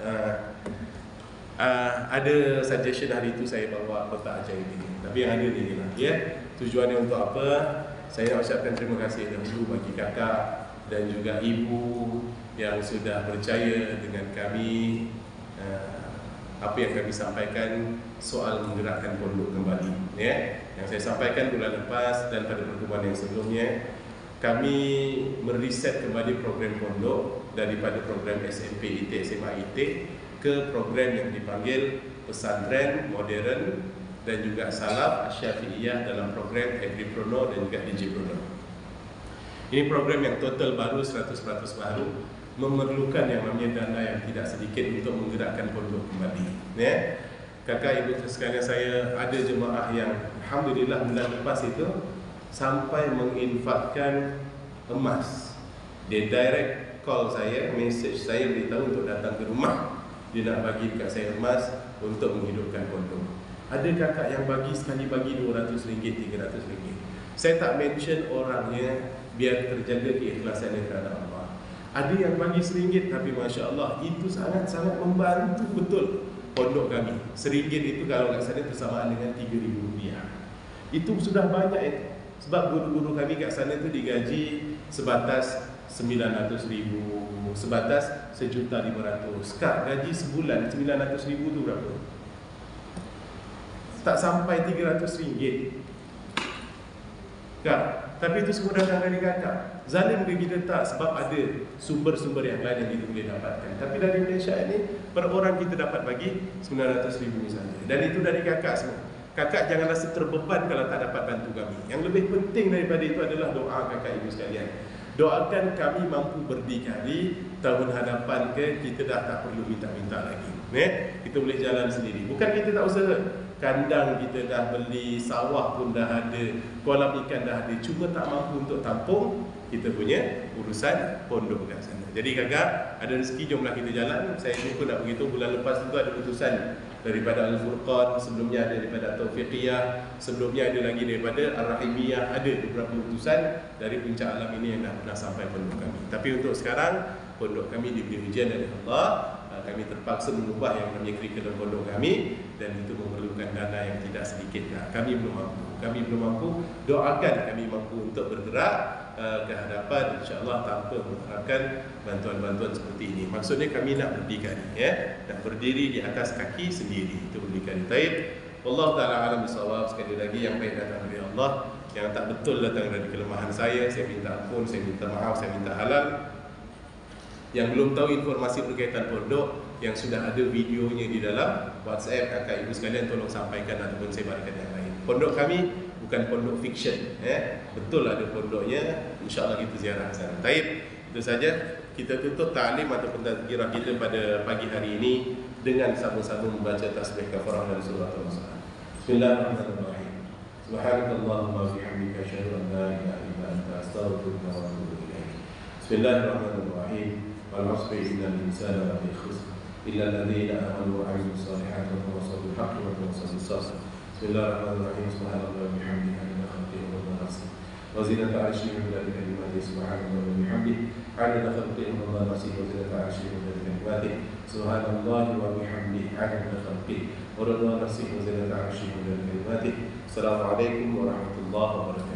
ada suggestion hari itu saya bawa kotak ajaib ini. Tapi yang ada ni lah, ya. Tujuannya untuk apa? Saya nak ucapkan terima kasih dahulu bagi kakak dan juga ibu yang sudah percaya dengan kami. Apa yang kami sampaikan soal menggerakkan pondok kembali, ya. Yang saya sampaikan bulan lepas dan pada pertemuan yang sebelumnya, kami meriset kembali program pondok daripada program SMP IT, SMA IT ke program yang dipanggil pesantren modern dan juga Salaf Syafi'iyah dalam program Agripreneur dan juga Digipreneur. Ini program yang total baru, 100% baru, memerlukan yang namanya dana yang tidak sedikit untuk menggerakkan pondok kembali. Ya. Kakak ibu sekalian, saya ada jemaah yang alhamdulillah bulan lepas itu sampai menginfakkan emas. Dia direct call saya, message saya, beritahu untuk datang ke rumah. Dia nak bagi dekat saya emas untuk menghidupkan pondok. Ada kakak yang bagi sekali bagi RM200, RM300. Saya tak mention orangnya biar terjaga keikhlasan kerana Allah. Ada yang bagi RM1 tapi Masya Allah itu sangat-sangat membantu betul pondok kami. RM1 itu kalau kat sana bersamaan dengan RM3,000. Itu sudah banyak itu. Sebab guru-guru kami kat sana itu digaji sebatas RM900,000, sebatas RM1,500,000. Kak, gaji sebulan RM900,000 tu berapa? Tak sampai RM300. Kak, tapi itu semua datang dari kakak. Zalim ke kita? Tak, sebab ada sumber-sumber yang lain yang kita boleh dapatkan. Tapi dari Malaysia ini, per orang kita dapat bagi RM900,000 misalnya. Dan itu dari kakak semua. Kakak jangan rasa terbeban kalau tak dapat bantu kami. Yang lebih penting daripada itu adalah doa kakak ibu sekalian. Doakan kami mampu berdikari tahun hadapan ke kita dah tak perlu minta-minta lagi. Kita boleh jalan sendiri. Bukan kita tak usaha. Kandang kita dah beli, sawah pun dah ada, kolam ikan dah ada, cuma tak mampu untuk tampung kita punya urusan pondok kat sana. Jadi kakak, ada rezeki jomlah kita jalan. Saya pun nak beritahu bulan lepas itu ada utusan daripada Al-Furqan, sebelumnya ada daripada Taufiqiyah, sebelumnya ada lagi daripada Ar-Rahimiyah, ada beberapa utusan dari puncak alam ini yang dah pernah sampai pondok kami. Tapi untuk sekarang, pondok kami diberi ujian dari Allah. Kami terpaksa mengubah yang namanya kurikulum pondok kami, dan itu memerlukan dana yang tidak sedikit. Kami belum mampu. Doakan kami mampu untuk bergerak ke hadapan insya-Allah tanpa mengharapkan bantuan-bantuan seperti ini. Maksudnya kami nak berdikari, nak berdiri di atas kaki sendiri, itu berdikari. Baik. Allah Taala alam bisawab. Sekali lagi yang baik datang dari Allah, yang tak betul datang dari kelemahan saya minta ampun, saya minta maaf, saya minta halal. Yang belum tahu informasi berkaitan pondok, yang sudah ada videonya di dalam WhatsApp, kakak ibu sekalian tolong sampaikan ataupun sebarkan yang lain. Pondok kami bukan pondok fiction, betul ada pondoknya. InsyaAllah kita ziarah sana. Taib, itu saja. Kita tutup ta'lim ataupun tazkirah kita pada pagi hari ini dengan sama-sama membaca tasbih kafarah dan surah Al-Mas'ad. Bismillahirrahmanirrahim. Subhanakallahumma wa bihamdika asyhadu an la ilaha illa anta astaghfiruka wa atubu ilaik. Bismillahirrahmanirrahim. والعصر إن الإنسان لفي خسر إلا الذين آمنوا وعملوا الصالحات وتواصوا بالحق وتواصوا بالصبر. بسم الله الرحمن الرحيم. سبحان الله وبحمده عدد خلقه ورضا نفسه وزنة عرشه ومداد كلماته. سبحان الله وبحمده عدد خلقه ورضا نفسه وزنة عرشه ومداد كلماته. سبحان الله وبحمده عدد خلقه ورضا نفسه وزنة عرشه ومداد كلماته. السلام عليكم ورحمة الله وبركاته.